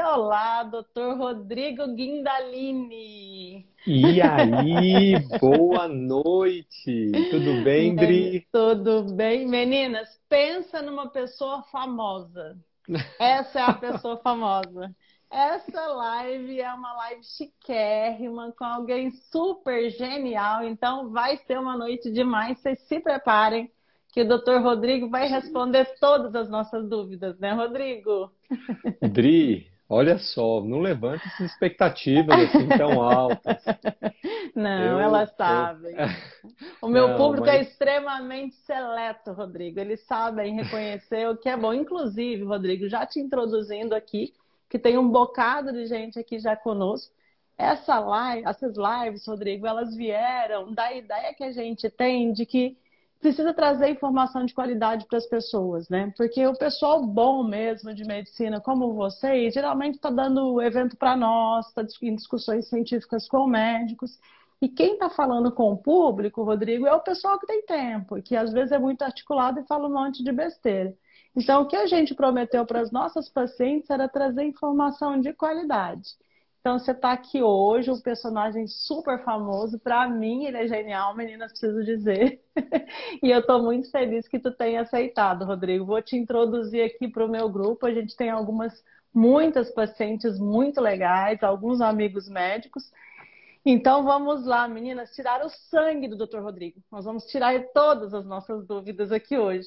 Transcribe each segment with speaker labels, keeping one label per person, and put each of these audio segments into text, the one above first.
Speaker 1: olá, doutor Rodrigo Guindalini.
Speaker 2: E aí, boa noite. Tudo bem, Dri?
Speaker 1: Tudo bem? Meninas, pensa numa pessoa famosa. Essa é a pessoa famosa. Essa live é uma live chiquérrima com alguém super genial, então vai ser uma noite demais. Vocês se preparem que o doutor Rodrigo vai responder todas as nossas dúvidas, né, Rodrigo?
Speaker 2: Dri, olha só, não levanta essas expectativas assim tão altas.
Speaker 1: Não,
Speaker 2: Eu,
Speaker 1: elas
Speaker 2: eu,
Speaker 1: sabem. O meu
Speaker 2: não,
Speaker 1: público é
Speaker 2: mas
Speaker 1: extremamente seleto, Rodrigo. Eles sabem reconhecer o que é bom. Inclusive, Rodrigo, já te introduzindo aqui, que tem um bocado de gente aqui já conosco. Essas lives, Rodrigo, elas vieram da ideia que a gente tem de que precisa trazer informação de qualidade para as pessoas, né? Porque o pessoal bom mesmo de medicina, como vocês, geralmente está dando evento para nós, está em discussões científicas com médicos. E quem está falando com o público, Rodrigo, é o pessoal que tem tempo, que às vezes é muito articulado e fala um monte de besteira. Então, o que a gente prometeu para as nossas pacientes era trazer informação de qualidade. Então, você está aqui hoje, um personagem super famoso. Para mim, ele é genial, meninas, preciso dizer. E eu estou muito feliz que tu tenha aceitado, Rodrigo. Vou te introduzir aqui para o meu grupo. A gente tem muitas pacientes muito legais, alguns amigos médicos. Então vamos lá, meninas, tirar o sangue do Dr. Rodrigo. Nós vamos tirar todas as nossas dúvidas aqui hoje.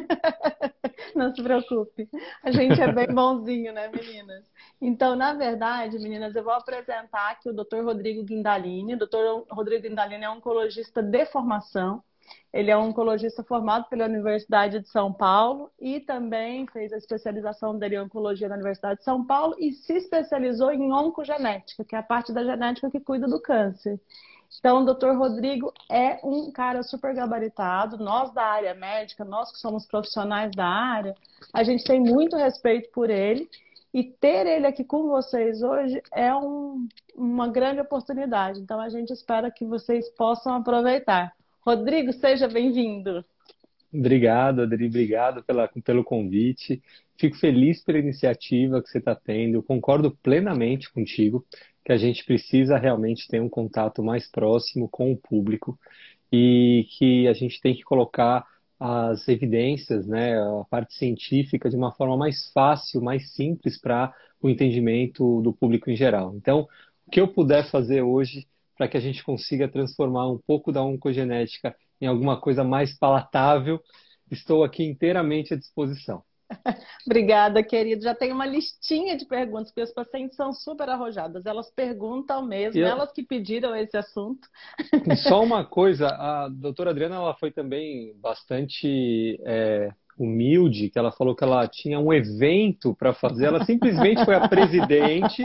Speaker 1: Não se preocupe. A gente é bem bonzinho, né, meninas? Então, na verdade, meninas, eu vou apresentar aqui o Dr. Rodrigo Guindalini. O Dr. Rodrigo Guindalini é oncologista de formação. Ele é um oncologista formado pela Universidade de São Paulo e também fez a especialização dele em oncologia na Universidade de São Paulo e se especializou em oncogenética, que é a parte da genética que cuida do câncer. Então, o doutor Rodrigo é um cara super gabaritado. Nós da área médica, nós que somos profissionais da área, a gente tem muito respeito por ele. E ter ele aqui com vocês hoje é uma grande oportunidade. Então, a gente espera que vocês possam aproveitar. Rodrigo, seja bem-vindo.
Speaker 2: obrigado, Dri, obrigado pelo convite. Fico feliz pela iniciativa que você está tendo. Eu concordo plenamente contigo que a gente precisa realmente ter um contato mais próximo com o público e que a gente tem que colocar as evidências, né, a parte científica de uma forma mais fácil, mais simples para o entendimento do público em geral. Então, o que eu puder fazer hoje para que a gente consiga transformar um pouco da oncogenética em alguma coisa mais palatável, estou aqui inteiramente à disposição.
Speaker 1: Obrigada, querido. Já tem uma listinha de perguntas, porque as pacientes são super arrojadas. Elas perguntam mesmo,
Speaker 2: E
Speaker 1: elas que pediram esse assunto.
Speaker 2: E só uma coisa, a doutora Adriana ela foi também bastante humilde, que ela falou que ela tinha um evento para fazer. Ela simplesmente foi a presidente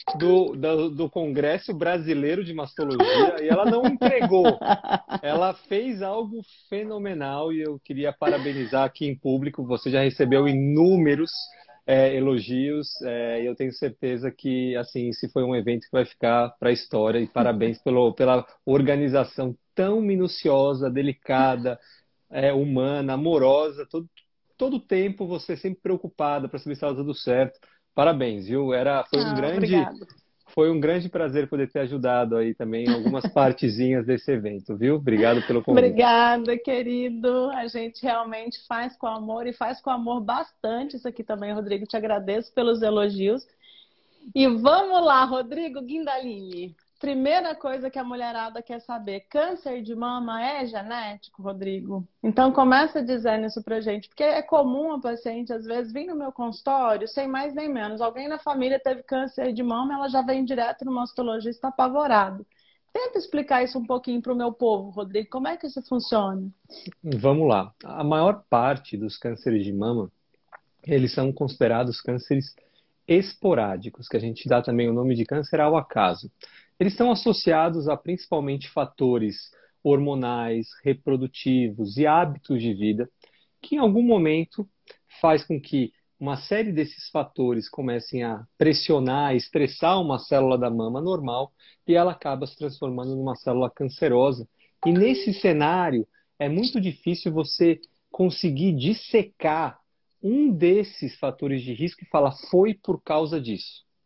Speaker 2: do Congresso Brasileiro de Mastologia e ela não entregou. Ela fez algo fenomenal e eu queria parabenizar aqui em público. Você já recebeu inúmeros elogios e eu tenho certeza que assim esse foi um evento que vai ficar para a história e parabéns pela organização tão minuciosa, delicada, humana, amorosa, todo o tempo você sempre preocupada para saber se estava tudo certo. Parabéns, viu?
Speaker 1: Obrigada.
Speaker 2: Foi um grande prazer poder ter ajudado aí também em algumas partezinhas desse evento, viu? Obrigado pelo convite.
Speaker 1: Obrigada, querido. A gente realmente faz com amor e faz com amor bastante isso aqui também, Rodrigo. Te agradeço pelos elogios. E vamos lá, Rodrigo Guindalini. Primeira coisa que a mulherada quer saber: câncer de mama é genético, Rodrigo? Então começa dizendo isso pra gente, porque é comum a paciente às vezes vir no meu consultório sem mais nem menos. Alguém na família teve câncer de mama, ela já vem direto no mastologista apavorado. Tenta explicar isso um pouquinho para o meu povo, Rodrigo. Como é que isso funciona?
Speaker 2: Vamos lá. A maior parte dos cânceres de mama, eles são considerados cânceres esporádicos, que a gente dá também o nome de câncer ao acaso. Eles estão associados a principalmente fatores hormonais, reprodutivos e hábitos de vida, que em algum momento faz com que uma série desses fatores comecem a pressionar, estressar uma célula da mama normal e ela acaba se transformando numa célula cancerosa. E nesse cenário é muito difícil você conseguir dissecar um desses fatores de risco e falar foi por causa disso.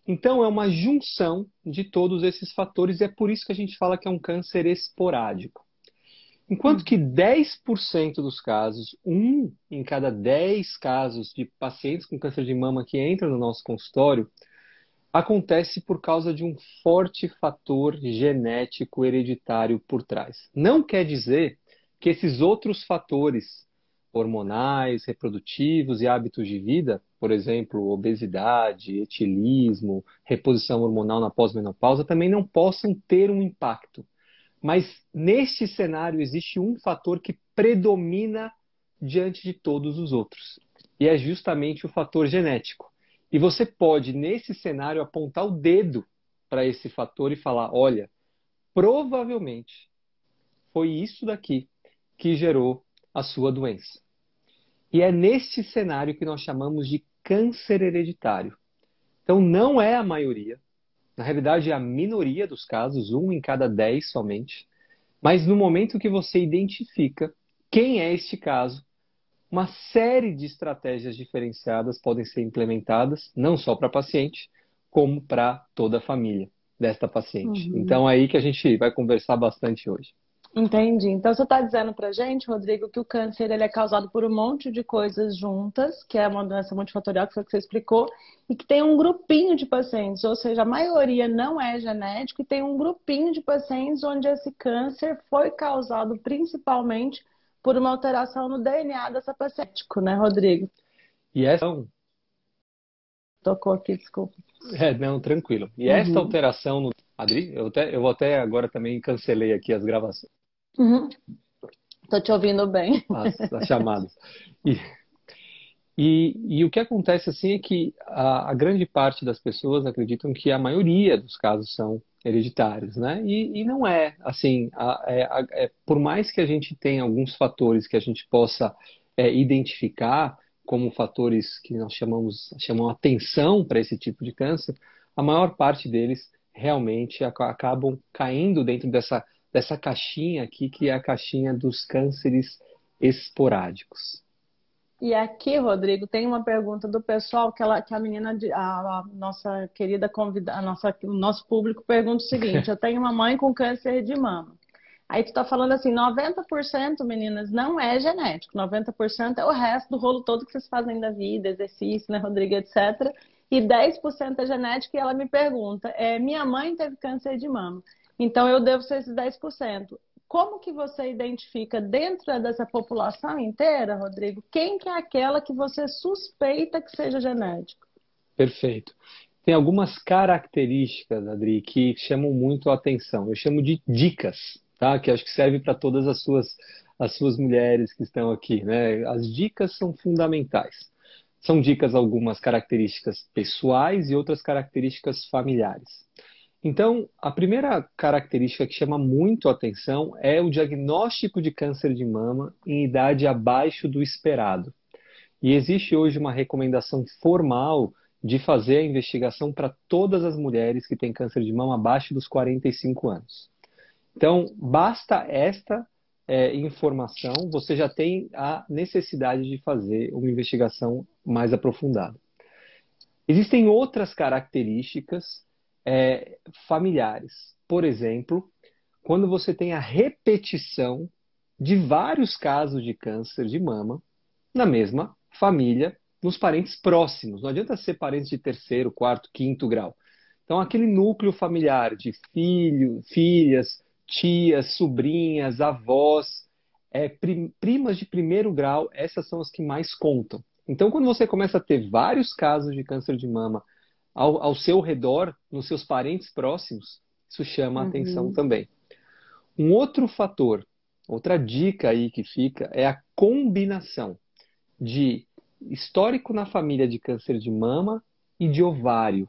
Speaker 2: Então, é uma junção de todos esses fatores e é por isso que a gente fala que é um câncer esporádico. Enquanto que 10% dos casos, um em cada 10 casos de pacientes com câncer de mama que entram no nosso consultório, acontece por causa de um forte fator genético hereditário por trás. Não quer dizer que esses outros fatores hormonais, reprodutivos e hábitos de vida, por exemplo, obesidade, etilismo, reposição hormonal na pós-menopausa, também não possam ter um impacto. Mas neste cenário existe um fator que predomina diante de todos os outros. E é justamente o fator genético. E você pode, nesse cenário, apontar o dedo para esse fator e falar: olha, provavelmente foi isso daqui que gerou a sua doença. E é neste cenário que nós chamamos de câncer hereditário. Então, não é a maioria. Na realidade, é a minoria dos casos, um em cada 10 somente. Mas no momento que você identifica quem é este caso, uma série de estratégias diferenciadas podem ser implementadas, não só para a paciente, como para toda a família desta paciente.
Speaker 1: Uhum.
Speaker 2: Então, é aí que a gente vai conversar bastante hoje.
Speaker 1: Entendi. Então você está dizendo pra gente, Rodrigo, que o câncer ele é causado por um monte de coisas juntas, que é uma doença multifatorial, que foi o que você explicou, e que tem um grupinho de pacientes, ou seja, a maioria não é genético, e tem um grupinho de pacientes onde esse câncer foi causado principalmente por uma alteração no DNA dessa paciente, né, Rodrigo?
Speaker 2: E essa,
Speaker 1: Né, Rodrigo?
Speaker 2: então,
Speaker 1: Tocou aqui, desculpa.
Speaker 2: não, tranquilo. E esta
Speaker 1: Uhum.
Speaker 2: alteração no Adri, eu vou até agora também cancelei aqui as gravações,
Speaker 1: Uhum. Tô te ouvindo bem.
Speaker 2: as chamadas. E, e o que acontece assim é que a grande parte das pessoas acreditam que a maioria dos casos são hereditários, né? E não é assim. Por mais que a gente tenha alguns fatores que a gente possa identificar como fatores que nós chamam atenção para esse tipo de câncer, a maior parte deles realmente acabam caindo dentro dessa caixinha aqui, que é a caixinha dos cânceres esporádicos.
Speaker 1: E aqui, Rodrigo, tem uma pergunta do pessoal que a menina, a nossa querida convidada, o nosso público pergunta o seguinte: eu tenho uma mãe com câncer de mama. Aí tu tá falando assim, 90%, meninas, não é genético, 90% é o resto do rolo todo que vocês fazem da vida, exercício, né, Rodrigo, etc. E 10% é genético e ela me pergunta, minha mãe teve câncer de mama, então eu devo ser esses 10%. Como que você identifica dentro dessa população inteira, Rodrigo, quem que é aquela que você suspeita que seja genético?
Speaker 2: Perfeito. Tem algumas características, Adri, que chamam muito a atenção. Eu chamo de dicas, tá? Que acho que serve para todas as suas mulheres que estão aqui, né? As dicas são fundamentais. São dicas, algumas características pessoais e outras características familiares. Então, a primeira característica que chama muito a atenção é o diagnóstico de câncer de mama em idade abaixo do esperado. E existe hoje uma recomendação formal de fazer a investigação para todas as mulheres que têm câncer de mama abaixo dos 45 anos. Então, basta esta informação, você já tem a necessidade de fazer uma investigação mais aprofundada. Existem outras características familiares. Por exemplo, quando você tem a repetição de vários casos de câncer de mama na mesma família, nos parentes próximos. Não adianta ser parentes de terceiro, quarto, quinto grau. Então, aquele núcleo familiar de filho, filhas, tias, sobrinhas, avós, primas de primeiro grau, essas são as que mais contam. Então, quando você começa a ter vários casos de câncer de mama ao seu redor, nos seus parentes próximos, isso chama a atenção
Speaker 1: Uhum.
Speaker 2: também. Um outro fator, outra dica aí que fica, é a combinação de histórico na família de câncer de mama e de ovário.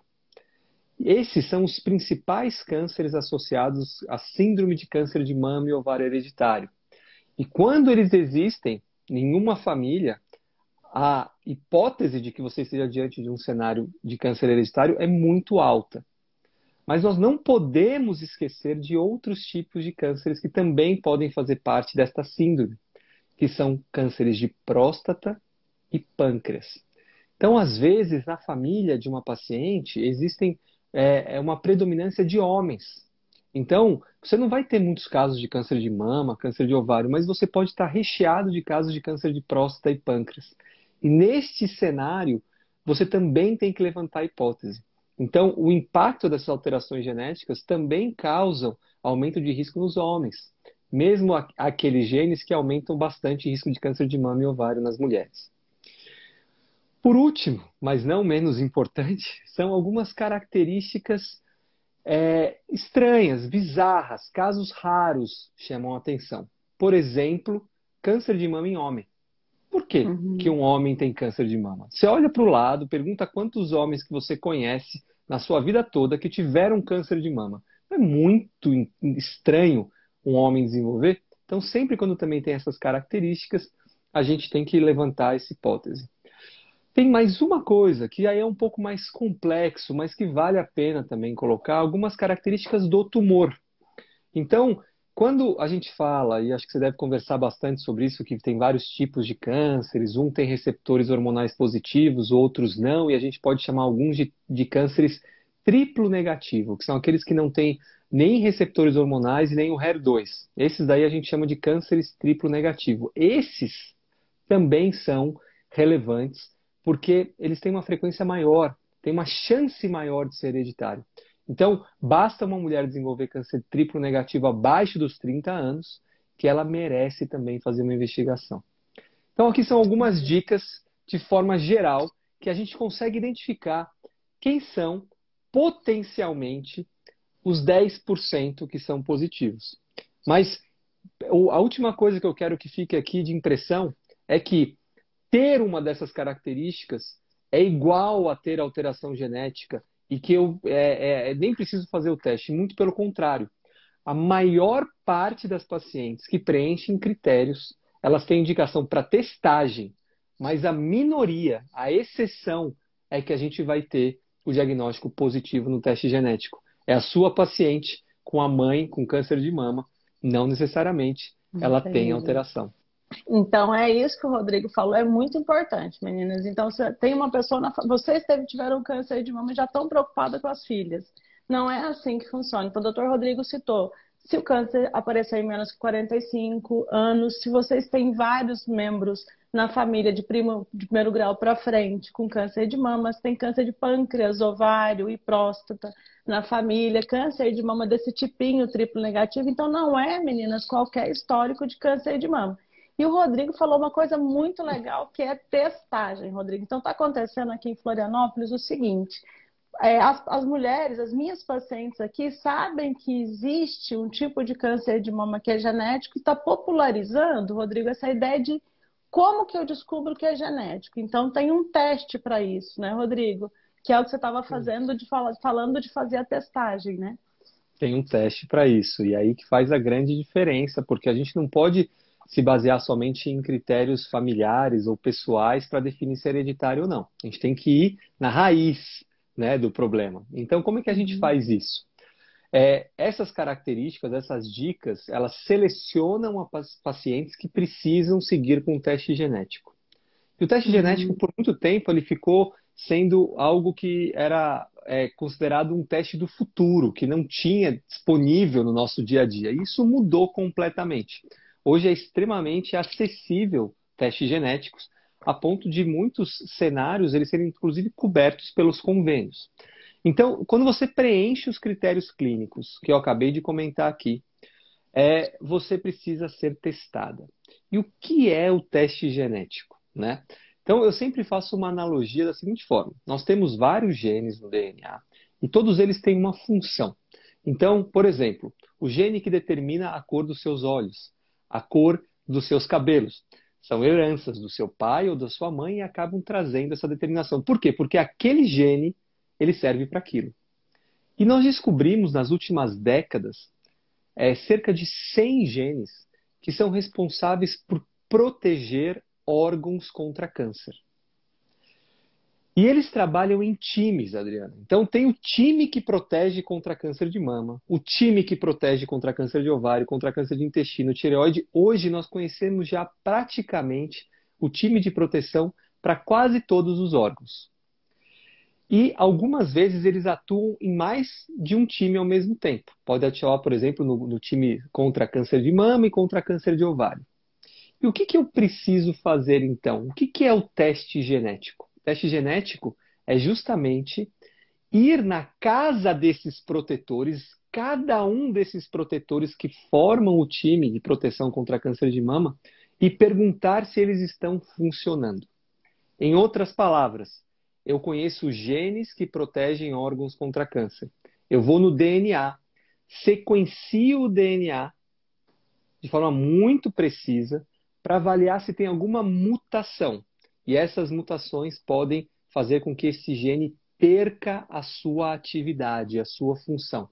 Speaker 2: Esses são os principais cânceres associados à síndrome de câncer de mama e ovário hereditário. E quando eles existem em uma família, a hipótese de que você esteja diante de um cenário de câncer hereditário é muito alta. Mas nós não podemos esquecer de outros tipos de cânceres que também podem fazer parte desta síndrome, que são cânceres de próstata e pâncreas. Então, às vezes, na família de uma paciente, existem uma predominância de homens. Então, você não vai ter muitos casos de câncer de mama, câncer de ovário, mas você pode estar recheado de casos de câncer de próstata e pâncreas. E neste cenário, você também tem que levantar a hipótese. Então, o impacto dessas alterações genéticas também causam aumento de risco nos homens, mesmo aqueles genes que aumentam bastante o risco de câncer de mama e ovário nas mulheres. Por último, mas não menos importante, são algumas características estranhas, bizarras, casos raros chamam a atenção. Por exemplo, câncer de mama em homem. Por que que um homem tem câncer de mama? Você olha para o lado, pergunta quantos homens que você conhece na sua vida toda que tiveram câncer de mama. É muito estranho um homem desenvolver. Então, sempre quando também tem essas características, a gente tem que levantar essa hipótese. Tem mais uma coisa que aí é um pouco mais complexo, mas que vale a pena também colocar algumas características do tumor. Então, quando a gente fala, e acho que você deve conversar bastante sobre isso, que tem vários tipos de cânceres, um tem receptores hormonais positivos, outros não, e a gente pode chamar alguns de cânceres triplo negativo, que são aqueles que não têm nem receptores hormonais e nem o HER2. Esses daí a gente chama de cânceres triplo negativo. Esses também são relevantes, porque eles têm uma frequência maior, têm uma chance maior de ser hereditário. Então, basta uma mulher desenvolver câncer triplo negativo abaixo dos 30 anos, que ela merece também fazer uma investigação. Então, aqui são algumas dicas de forma geral que a gente consegue identificar quem são potencialmente os 10% que são positivos. Mas a última coisa que eu quero que fique aqui de impressão é que ter uma dessas características é igual a ter alteração genética e que eu nem preciso fazer o teste, muito pelo contrário. A maior parte das pacientes que preenchem critérios, elas têm indicação para testagem, mas a minoria, a exceção, é que a gente vai ter o diagnóstico positivo no teste genético. É a sua paciente com a mãe com câncer de mama, não necessariamente ela tem alteração.
Speaker 1: Então, é isso que o Rodrigo falou, é muito importante, meninas. Então, se tem uma pessoa, vocês tiveram câncer de mama e já estão preocupadas com as filhas. Não é assim que funciona. Então, o doutor Rodrigo citou, se o câncer aparecer em menos de 45 anos, se vocês têm vários membros na família de primeiro grau para frente com câncer de mama, se tem câncer de pâncreas, ovário e próstata na família, câncer de mama desse tipinho triplo negativo, então não é, meninas, qualquer histórico de câncer de mama. E o Rodrigo falou uma coisa muito legal, que é testagem, Rodrigo. Então, está acontecendo aqui em Florianópolis o seguinte, as mulheres, as minhas pacientes aqui, sabem que existe um tipo de câncer de mama que é genético e está popularizando, Rodrigo, essa ideia de como que eu descubro que é genético. Então, tem um teste para isso, né, Rodrigo? Que é o que você estava fazendo, falando de fazer a testagem, né?
Speaker 2: Tem um teste para isso, e aí que faz a grande diferença, porque a gente não pode se basear somente em critérios familiares ou pessoais para definir se é hereditário ou não. A gente tem que ir na raiz, né, do problema. Então, como é que a gente faz isso? Essas características, essas dicas, elas selecionam as pacientes que precisam seguir com o teste genético. E o teste genético, por muito tempo, ele ficou sendo algo que era considerado um teste do futuro, que não tinha disponível no nosso dia a dia. E isso mudou completamente. Hoje é extremamente acessível testes genéticos, a ponto de muitos cenários eles serem inclusive cobertos pelos convênios. Então, quando você preenche os critérios clínicos, que eu acabei de comentar aqui, você precisa ser testada. E o que é o teste genético, né? Então, eu sempre faço uma analogia da seguinte forma. Nós temos vários genes no DNA e todos eles têm uma função. Então, por exemplo, o gene que determina a cor dos seus olhos, a cor dos seus cabelos, são heranças do seu pai ou da sua mãe e acabam trazendo essa determinação. Por quê? Porque aquele gene ele serve para aquilo. E nós descobrimos nas últimas décadas cerca de 100 genes que são responsáveis por proteger órgãos contra câncer. E eles trabalham em times, Adriana. Então tem o time que protege contra câncer de mama, o time que protege contra câncer de ovário, contra câncer de intestino, tireoide. Hoje nós conhecemos já praticamente o time de proteção para quase todos os órgãos. E algumas vezes eles atuam em mais de um time ao mesmo tempo. Pode atuar, por exemplo, no time contra câncer de mama e contra câncer de ovário. E o que eu preciso fazer então? O que é o teste genético? O teste genético é justamente ir na casa desses protetores, cada um desses protetores que formam o time de proteção contra câncer de mama, e perguntar se eles estão funcionando. Em outras palavras, eu conheço genes que protegem órgãos contra câncer. Eu vou no DNA, sequencio o DNA de forma muito precisa para avaliar se tem alguma mutação. E essas mutações podem fazer com que esse gene perca a sua atividade, a sua função.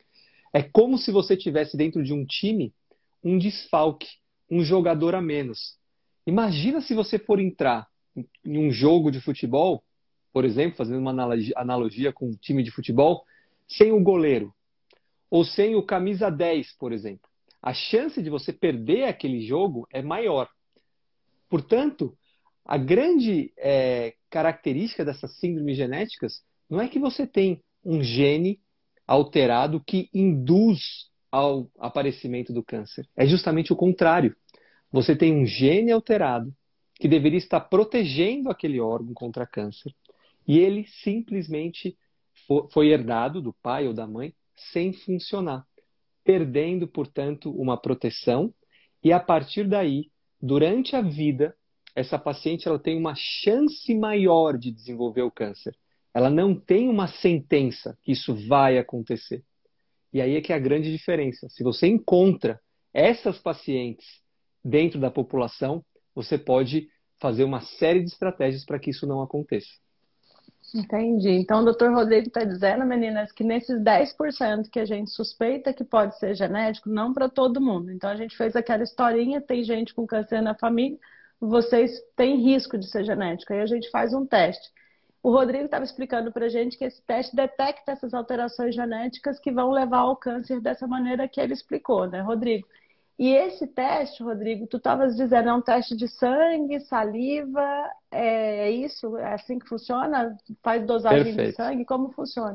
Speaker 2: É como se você tivesse dentro de um time um desfalque, um jogador a menos. Imagina se você for entrar em um jogo de futebol, por exemplo, fazendo uma analogia com um time de futebol, sem o goleiro, ou sem o camisa 10, por exemplo. A chance de você perder aquele jogo é maior. Portanto, a grande característica dessas síndromes genéticas não é que você tem um gene alterado que induz ao aparecimento do câncer. É justamente o contrário. Você tem um gene alterado que deveria estar protegendo aquele órgão contra câncer e ele simplesmente foi herdado do pai ou da mãe sem funcionar, perdendo, portanto, uma proteção, e a partir daí, durante a vida, essa paciente ela tem uma chance maior de desenvolver o câncer. Ela não tem uma sentença que isso vai acontecer. E aí é que é a grande diferença. Se você encontra essas pacientes dentro da população, você pode fazer uma série de estratégias para que isso não aconteça.
Speaker 1: Entendi. Então, o doutor Rodrigo está dizendo, meninas, que nesses 10% que a gente suspeita que pode ser genético, não para todo mundo. Então, a gente fez aquela historinha, tem gente com câncer na família, vocês têm risco de ser genético. Aí a gente faz um teste. O Rodrigo estava explicando para a gente que esse teste detecta essas alterações genéticas que vão levar ao câncer dessa maneira que ele explicou, né, Rodrigo? E esse teste, Rodrigo, tu estavas dizendo, é um teste de sangue, saliva, é isso? É assim que funciona? Faz dosagem de
Speaker 2: Perfeito.
Speaker 1: sangue? Como funciona?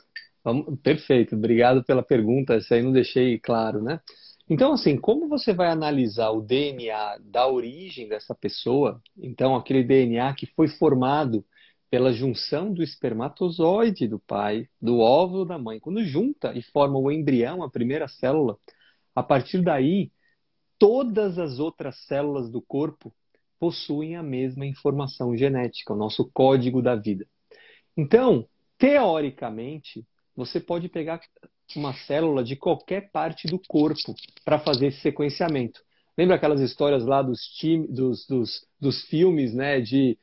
Speaker 2: Perfeito, obrigado pela pergunta, essa aí não deixei claro, né? Então, assim, como você vai analisar o DNA da origem dessa pessoa? Então, aquele DNA que foi formado pela junção do espermatozoide do pai, do óvulo da mãe, quando junta e forma o embrião, a primeira célula, a partir daí, todas as outras células do corpo possuem a mesma informação genética, o nosso código da vida. Então, teoricamente, você pode pegar uma célula de qualquer parte do corpo para fazer esse sequenciamento. Lembra aquelas histórias lá dos filmes, né,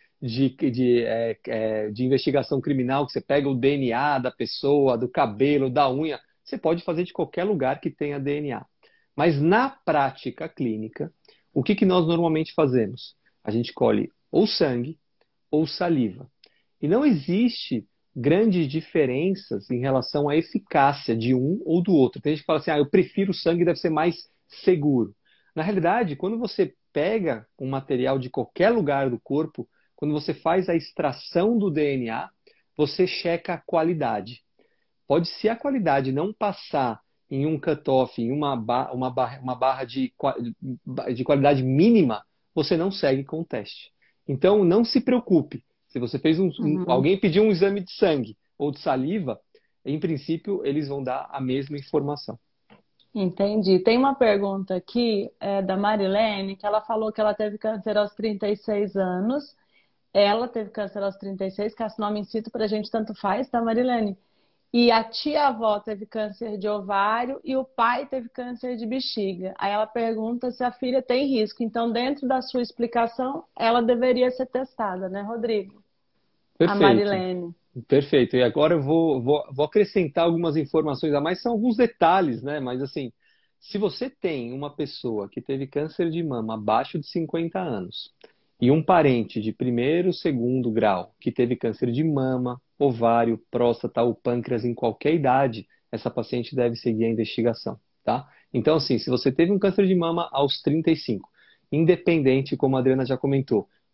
Speaker 2: de investigação criminal, que você pega o DNA da pessoa, do cabelo, da unha? Você pode fazer de qualquer lugar que tenha DNA. Mas na prática clínica, o que nós normalmente fazemos? A gente colhe ou sangue ou saliva. E não existe grandes diferenças em relação à eficácia de um ou do outro. Tem gente que fala assim, eu prefiro o sangue, deve ser mais seguro. Na realidade, quando você pega um material de qualquer lugar do corpo, quando você faz a extração do DNA, você checa a qualidade. Pode ser a qualidade não passar em um cutoff, em uma barra de qualidade mínima, você não segue com o teste. Então, não se preocupe. Se você fez alguém pediu um exame de sangue ou de saliva, em princípio, eles vão dar a mesma informação.
Speaker 1: Entendi. Tem uma pergunta aqui da Marilene, que ela falou que ela teve câncer aos 36 anos. Ela teve câncer aos 36, que esse nome em cito pra gente tanto faz, tá, Marilene? E a tia-avó teve câncer de ovário e o pai teve câncer de bexiga. Aí ela pergunta se a filha tem risco. Então, dentro da sua explicação, ela deveria ser testada, né, Rodrigo? A
Speaker 2: Perfeito.
Speaker 1: Marilene.
Speaker 2: Perfeito. E agora eu vou acrescentar algumas informações a mais, são alguns detalhes, né? Mas assim, se você tem uma pessoa que teve câncer de mama abaixo de 50 anos e um parente de primeiro, segundo grau que teve câncer de mama, ovário, próstata ou pâncreas em qualquer idade, essa paciente deve seguir a investigação, tá? Então, assim, se você teve um câncer de mama aos 35, independente, como a Adriana já comentou,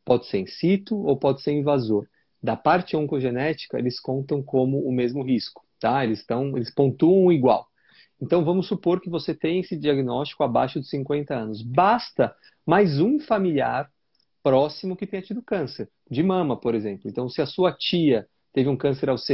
Speaker 2: Pode ser in situ ou pode ser invasor. Da parte oncogenética, eles contam como o mesmo risco, tá? Eles pontuam igual. Então, vamos supor que você tem esse diagnóstico abaixo de 50 anos. Basta mais um familiar próximo que tenha tido câncer de mama, por exemplo. Então, se a sua tia teve um câncer aos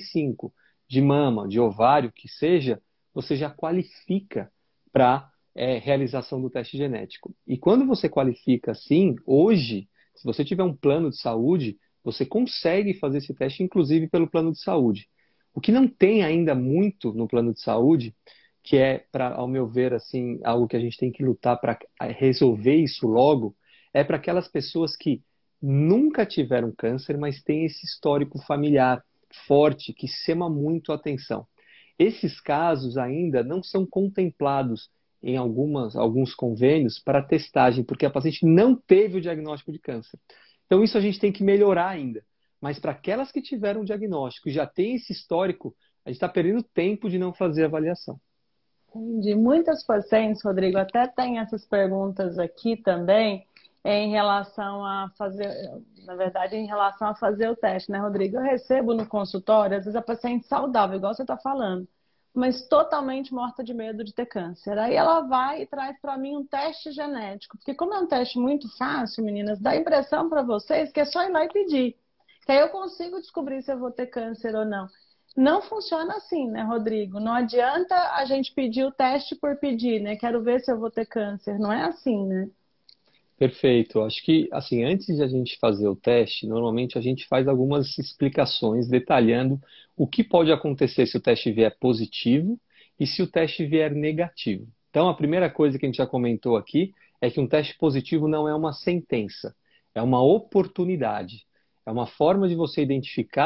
Speaker 2: 65 de mama, de ovário, que seja, você já qualifica para realização do teste genético. E quando você qualifica assim, hoje, se você tiver um plano de saúde, você consegue fazer esse teste, inclusive pelo plano de saúde. O que não tem ainda muito no plano de saúde, que é, ao meu ver, assim, algo que a gente tem que lutar para resolver isso logo, é para aquelas pessoas que nunca tiveram câncer, mas têm esse histórico familiar forte, que chama muito a atenção. Esses casos ainda não são contemplados em alguns convênios para testagem, porque a paciente não teve o diagnóstico de câncer. Então isso a gente tem que melhorar ainda. Mas para aquelas que tiveram o diagnóstico e já têm esse histórico, a gente está perdendo tempo de não fazer a avaliação.
Speaker 1: Entendi. Muitas pacientes, Rodrigo, até tem essas perguntas aqui também em relação a fazer, na verdade, em relação a fazer o teste, né, Rodrigo? Eu recebo no consultório, às vezes a paciente saudável, igual você está falando, mas totalmente morta de medo de ter câncer. Aí ela vai e traz para mim um teste genético, porque como é um teste muito fácil, meninas, dá a impressão para vocês que é só ir lá e pedir, que aí eu consigo descobrir se eu vou ter câncer ou não. Não funciona assim, né, Rodrigo? Não adianta a gente pedir o teste por pedir, né? Quero ver se eu vou ter câncer. Não é assim, né?
Speaker 2: Perfeito. Acho que, assim, antes de a gente fazer o teste, normalmente a gente faz algumas explicações detalhando o que pode acontecer se o teste vier positivo e se o teste vier negativo. Então, a primeira coisa que a gente já comentou aqui é que um teste positivo não é uma sentença, é uma oportunidade. É uma forma de você identificar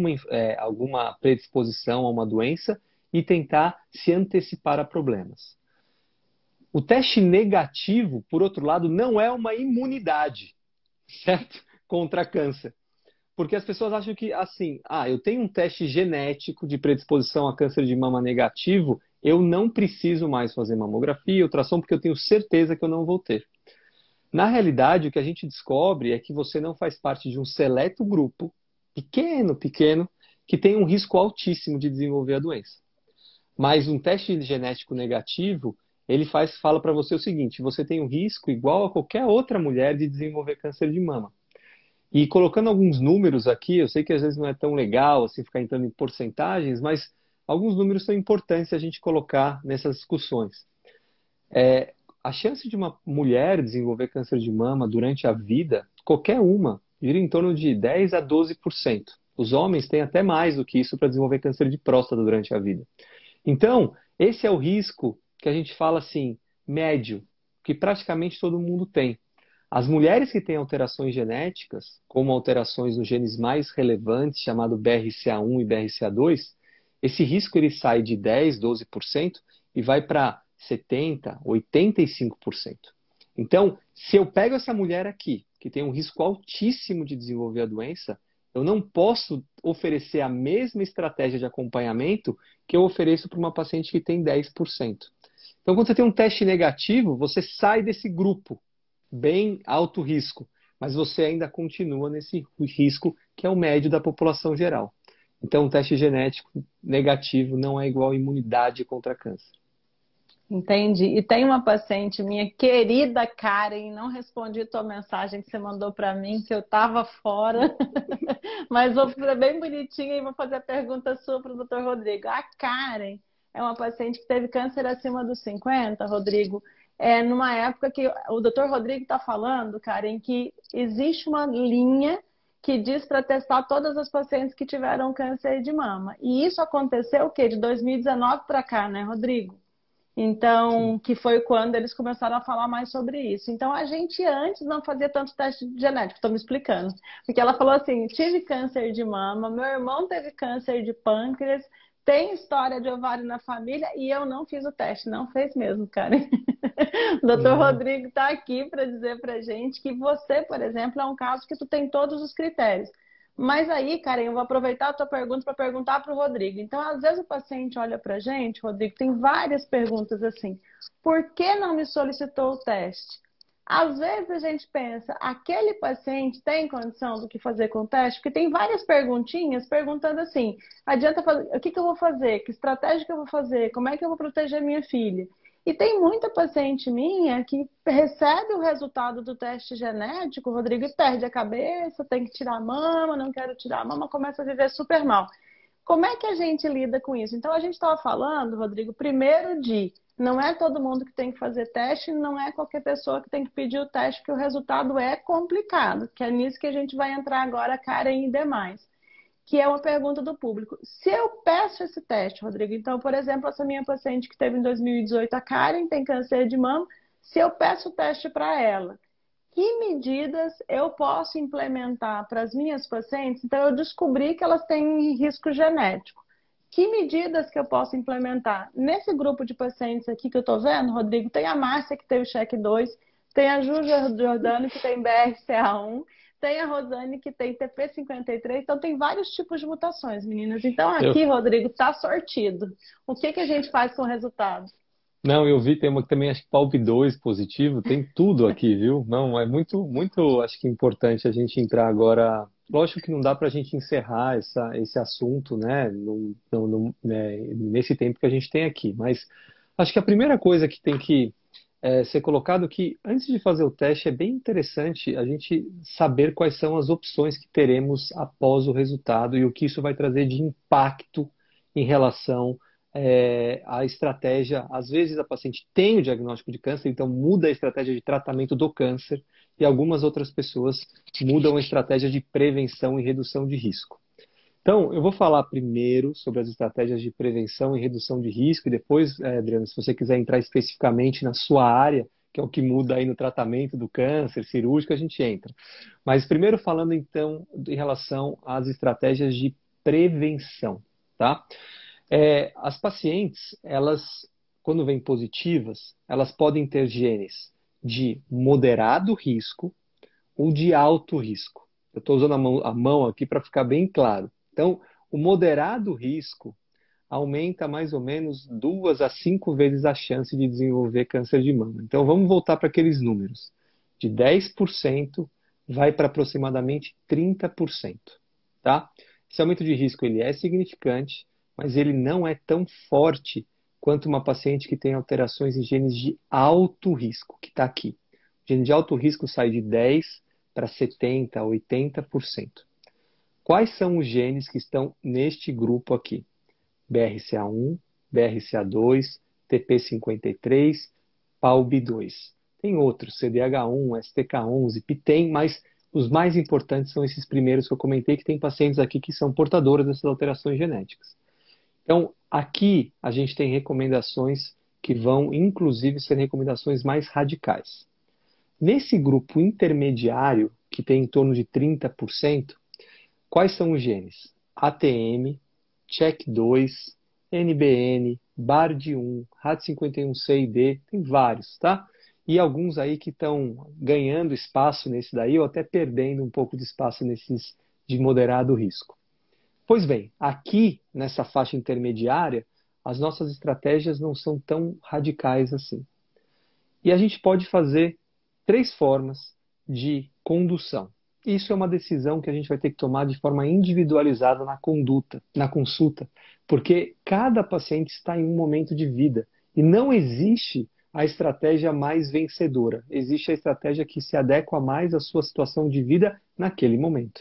Speaker 2: alguma predisposição a uma doença e tentar se antecipar a problemas. O teste negativo, por outro lado, não é uma imunidade, certo? Contra câncer. Porque as pessoas acham que, assim, eu tenho um teste genético de predisposição a câncer de mama negativo, eu não preciso mais fazer mamografia, ultrassom, porque eu tenho certeza que eu não vou ter. Na realidade, o que a gente descobre é que você não faz parte de um seleto grupo, pequeno, que tem um risco altíssimo de desenvolver a doença. Mas um teste genético negativo, ele fala para você o seguinte: você tem um risco igual a qualquer outra mulher de desenvolver câncer de mama. E colocando alguns números aqui, eu sei que às vezes não é tão legal assim ficar entrando em porcentagens, mas alguns números são importantes a gente colocar nessas discussões. A chance de uma mulher desenvolver câncer de mama durante a vida, qualquer uma, gira em torno de 10 a 12%. Os homens têm até mais do que isso para desenvolver câncer de próstata durante a vida. Então, esse é o risco que a gente fala assim, médio, que praticamente todo mundo tem. As mulheres que têm alterações genéticas, como alterações nos genes mais relevantes, chamado BRCA1 e BRCA2, esse risco ele sai de 10, 12% e vai para 70, 85%. Então, se eu pego essa mulher aqui, que tem um risco altíssimo de desenvolver a doença, eu não posso oferecer a mesma estratégia de acompanhamento que eu ofereço para uma paciente que tem 10%. Então, quando você tem um teste negativo, você sai desse grupo, bem alto risco, mas você ainda continua nesse risco que é o médio da população geral. Então, um teste genético negativo não é igual a imunidade contra câncer.
Speaker 1: Entendi. E tem uma paciente minha, querida Karen, não respondi tua mensagem que você mandou para mim, que eu estava fora, mas vou ser bem bonitinha e vou fazer a pergunta sua para o Dr. Rodrigo. A Karen é uma paciente que teve câncer acima dos 50, Rodrigo, numa época que o Dr. Rodrigo está falando, Karen, que existe uma linha que diz para testar todas as pacientes que tiveram câncer de mama. E isso aconteceu o quê? De 2019 para cá, né, Rodrigo? Então, que foi quando eles começaram a falar mais sobre isso. Então, a gente antes não fazia tanto teste genético, estou me explicando. Porque ela falou assim, tive câncer de mama, meu irmão teve câncer de pâncreas, tem história de ovário na família e eu não fiz o teste. Não fez mesmo, cara. O doutor Rodrigo está aqui para dizer para gente que você, por exemplo, é um caso que tu tem todos os critérios. Mas aí, Karen, eu vou aproveitar a tua pergunta para perguntar para o Rodrigo. Então, às vezes o paciente olha para a gente, Rodrigo, tem várias perguntas assim. Por que não me solicitou o teste? Às vezes a gente pensa, aquele paciente tem condição do que fazer com o teste? Porque tem várias perguntinhas perguntando assim, adianta fazer, o que eu vou fazer? Que estratégia que eu vou fazer? Como é que eu vou proteger minha filha? E tem muita paciente minha que recebe o resultado do teste genético, Rodrigo, e perde a cabeça, tem que tirar a mama, não quero tirar a mama, começa a viver super mal. Como é que a gente lida com isso? Então, a gente estava falando, Rodrigo, primeiro de não é todo mundo que tem que fazer teste, não é qualquer pessoa que tem que pedir o teste, porque o resultado é complicado, que é nisso que a gente vai entrar agora, Karen e demais, que é uma pergunta do público. Se eu peço esse teste, Rodrigo, então, por exemplo, essa minha paciente que teve em 2018, a Karen, tem câncer de mama, se eu peço o teste para ela, que medidas eu posso implementar para as minhas pacientes? Então, eu descobri que elas têm risco genético. Que medidas que eu posso implementar? Nesse grupo de pacientes aqui que eu estou vendo, Rodrigo, tem a Márcia que tem o check 2, tem a Ju Giordano que tem BRCA1, tem a Rosane que tem TP53, então tem vários tipos de mutações, meninas. Então aqui, Rodrigo, está sortido. O que a gente faz com o resultado?
Speaker 2: Não, eu vi, tem uma que também, acho que PALB2 positivo, tem tudo aqui, viu? Não, é muito, acho que importante a gente entrar agora. Lógico que não dá para a gente encerrar esse assunto, né, nesse tempo que a gente tem aqui, mas acho que a primeira coisa que tem que ser colocado é que antes de fazer o teste é bem interessante a gente saber quais são as opções que teremos após o resultado e o que isso vai trazer de impacto em relação a estratégia. Às vezes a paciente tem o diagnóstico de câncer, então muda a estratégia de tratamento do câncer, e algumas outras pessoas mudam a estratégia de prevenção e redução de risco. Então, eu vou falar primeiro sobre as estratégias de prevenção e redução de risco, e depois, Adriana, se você quiser entrar especificamente na sua área, que é o que muda aí no tratamento do câncer cirúrgico, a gente entra. Mas primeiro falando então em relação às estratégias de prevenção, tá? As pacientes, elas, quando vêm positivas, elas podem ter genes de moderado risco ou de alto risco. Eu estou usando a mão aqui para ficar bem claro. Então, o moderado risco aumenta mais ou menos 2 a 5 vezes a chance de desenvolver câncer de mama. Então, vamos voltar para aqueles números. De 10% vai para aproximadamente 30%. Tá? Esse aumento de risco ele é significante, mas ele não é tão forte quanto uma paciente que tem alterações em genes de alto risco, que está aqui. O gene de alto risco sai de 10% para 70%, 80%. Quais são os genes que estão neste grupo aqui? BRCA1, BRCA2, TP53, PALB2. Tem outros, CDH1, STK11, PTEN, mas os mais importantes são esses primeiros que eu comentei, que tem pacientes aqui que são portadoras dessas alterações genéticas. Então, aqui a gente tem recomendações que vão, inclusive, ser recomendações mais radicais. Nesse grupo intermediário, que tem em torno de 30%, quais são os genes? ATM, CHEK2, NBN, BARD1, RAD51C e D, tem vários, tá? E alguns aí que estão ganhando espaço nesse daí, ou até perdendo um pouco de espaço nesses de moderado risco. Pois bem, aqui nessa faixa intermediária, as nossas estratégias não são tão radicais assim. E a gente pode fazer 3 formas de condução. Isso é uma decisão que a gente vai ter que tomar de forma individualizada na consulta, porque cada paciente está em um momento de vida e não existe a estratégia mais vencedora. Existe a estratégia que se adequa mais à sua situação de vida naquele momento.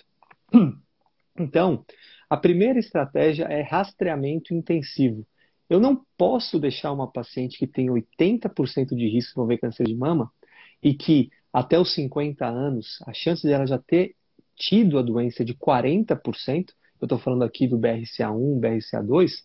Speaker 2: Então, a primeira estratégia é rastreamento intensivo. Eu não posso deixar uma paciente que tem 80% de risco de desenvolver câncer de mama e que até os 50 anos a chance dela já ter tido a doença é de 40%, eu estou falando aqui do BRCA1, BRCA2,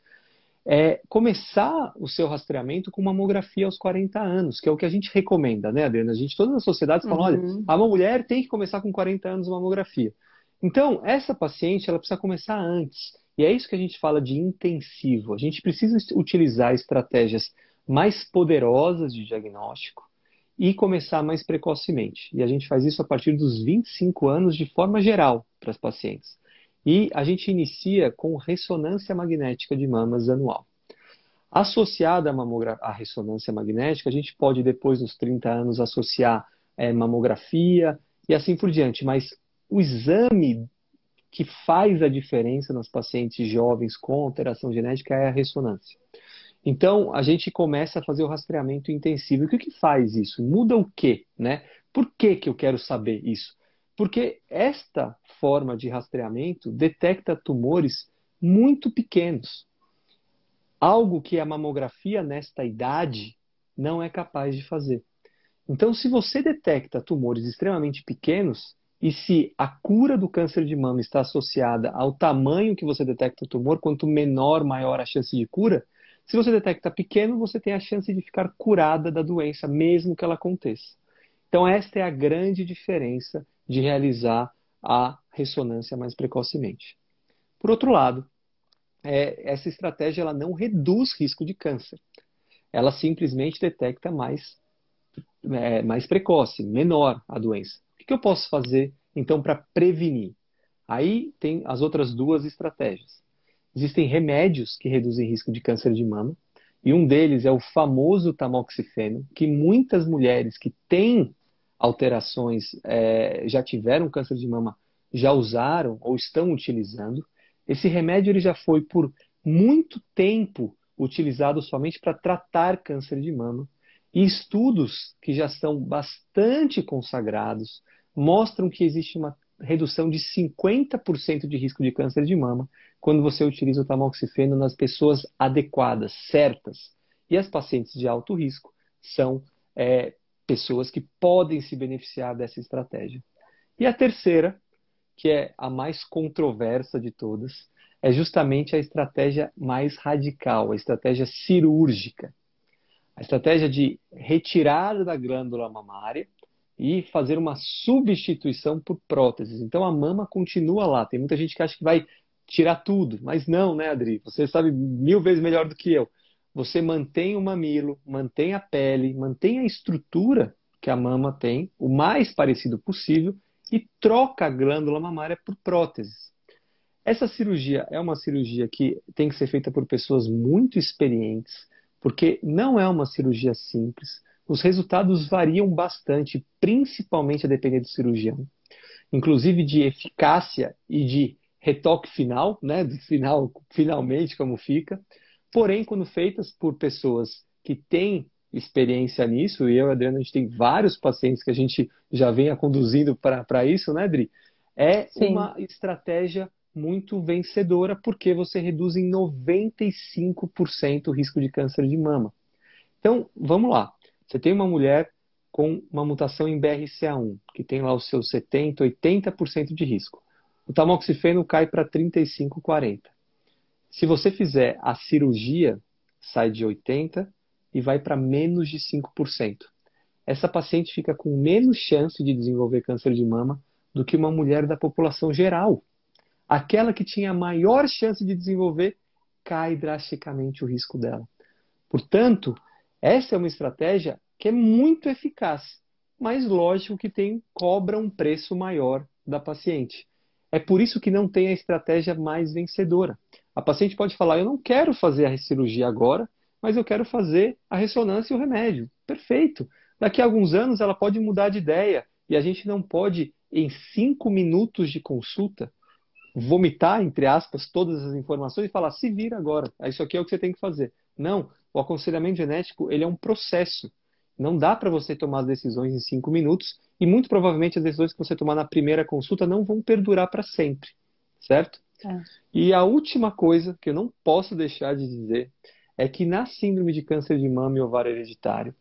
Speaker 2: começar o seu rastreamento com mamografia aos 40 anos, que é o que a gente recomenda, né, Adriana? Todas as sociedades falam, olha, a mulher tem que começar com 40 anos a mamografia. Então, essa paciente, ela precisa começar antes. E é isso que a gente fala de intensivo. A gente precisa utilizar estratégias mais poderosas de diagnóstico e começar mais precocemente. E a gente faz isso a partir dos 25 anos de forma geral para as pacientes. E a gente inicia com ressonância magnética de mamas anual. Associada à ressonância magnética, a gente pode, depois dos 30 anos, associar mamografia e assim por diante. Mas o exame que faz a diferença nas pacientes jovens com alteração genética é a ressonância. Então, a gente começa a fazer o rastreamento intensivo. E o que faz isso? Muda o quê, né? Por que eu quero saber isso? Porque esta forma de rastreamento detecta tumores muito pequenos. Algo que a mamografia nesta idade não é capaz de fazer. Então, se você detecta tumores extremamente pequenos, e se a cura do câncer de mama está associada ao tamanho que você detecta o tumor, quanto menor, maior a chance de cura, se você detecta pequeno, você tem a chance de ficar curada da doença, mesmo que ela aconteça. Então, esta é a grande diferença de realizar a ressonância mais precocemente. Por outro lado, essa estratégia ela não reduz risco de câncer. Ela simplesmente detecta mais precoce, menor a doença. O que eu posso fazer, então, para prevenir? Aí tem as outras duas estratégias. Existem remédios que reduzem risco de câncer de mama, e um deles é o famoso tamoxifeno, que muitas mulheres que têm alterações, já tiveram câncer de mama, já usaram ou estão utilizando. Esse remédio ele já foi por muito tempo utilizado somente para tratar câncer de mama. E estudos que já são bastante consagrados mostram que existe uma redução de 50% de risco de câncer de mama quando você utiliza o tamoxifeno nas pessoas adequadas, certas. E as pacientes de alto risco são pessoas que podem se beneficiar dessa estratégia. E a terceira, que é a mais controversa de todas, é justamente a estratégia mais radical, a estratégia cirúrgica. A estratégia de retirada da glândula mamária e fazer uma substituição por próteses. Então a mama continua lá. Tem muita gente que acha que vai tirar tudo, mas não, né, Adri? Você sabe 1000 vezes melhor do que eu. Você mantém o mamilo, mantém a pele, mantém a estrutura que a mama tem, o mais parecido possível, e troca a glândula mamária por próteses. Essa cirurgia é uma cirurgia que tem que ser feita por pessoas muito experientes, porque não é uma cirurgia simples. Os resultados variam bastante, principalmente a depender do cirurgião, inclusive de eficácia e de retoque final, né, do final, finalmente como fica. Porém, quando feitas por pessoas que têm experiência nisso, e eu e a Adriana, a gente tem vários pacientes que a gente já vem conduzindo para isso, né, Adri? É
Speaker 1: Sim.
Speaker 2: uma estratégia muito vencedora, porque você reduz em 95% o risco de câncer de mama. Então, vamos lá. Você tem uma mulher com uma mutação em BRCA1, que tem lá os seus 70%, 80% de risco. O tamoxifeno cai para 35%, 40%. Se você fizer a cirurgia, sai de 80% e vai para menos de 5%. Essa paciente fica com menos chance de desenvolver câncer de mama do que uma mulher da população geral. Aquela que tinha maior chance de desenvolver, cai drasticamente o risco dela. Portanto, essa é uma estratégia que é muito eficaz, mas lógico que cobra um preço maior da paciente. É por isso que não tem a estratégia mais vencedora. A paciente pode falar, eu não quero fazer a cirurgia agora, mas eu quero fazer a ressonância e o remédio. Perfeito. Daqui a alguns anos ela pode mudar de ideia e a gente não pode, em 5 minutos de consulta, vomitar, entre aspas, todas as informações e falar, se vira agora, isso aqui é o que você tem que fazer. Não, o aconselhamento genético ele é um processo. Não dá para você tomar as decisões em 5 minutos e muito provavelmente as decisões que você tomar na primeira consulta não vão perdurar para sempre, certo?
Speaker 1: É.
Speaker 2: E a última coisa que eu não posso deixar de dizer é que na síndrome de câncer de mama e ovário hereditário,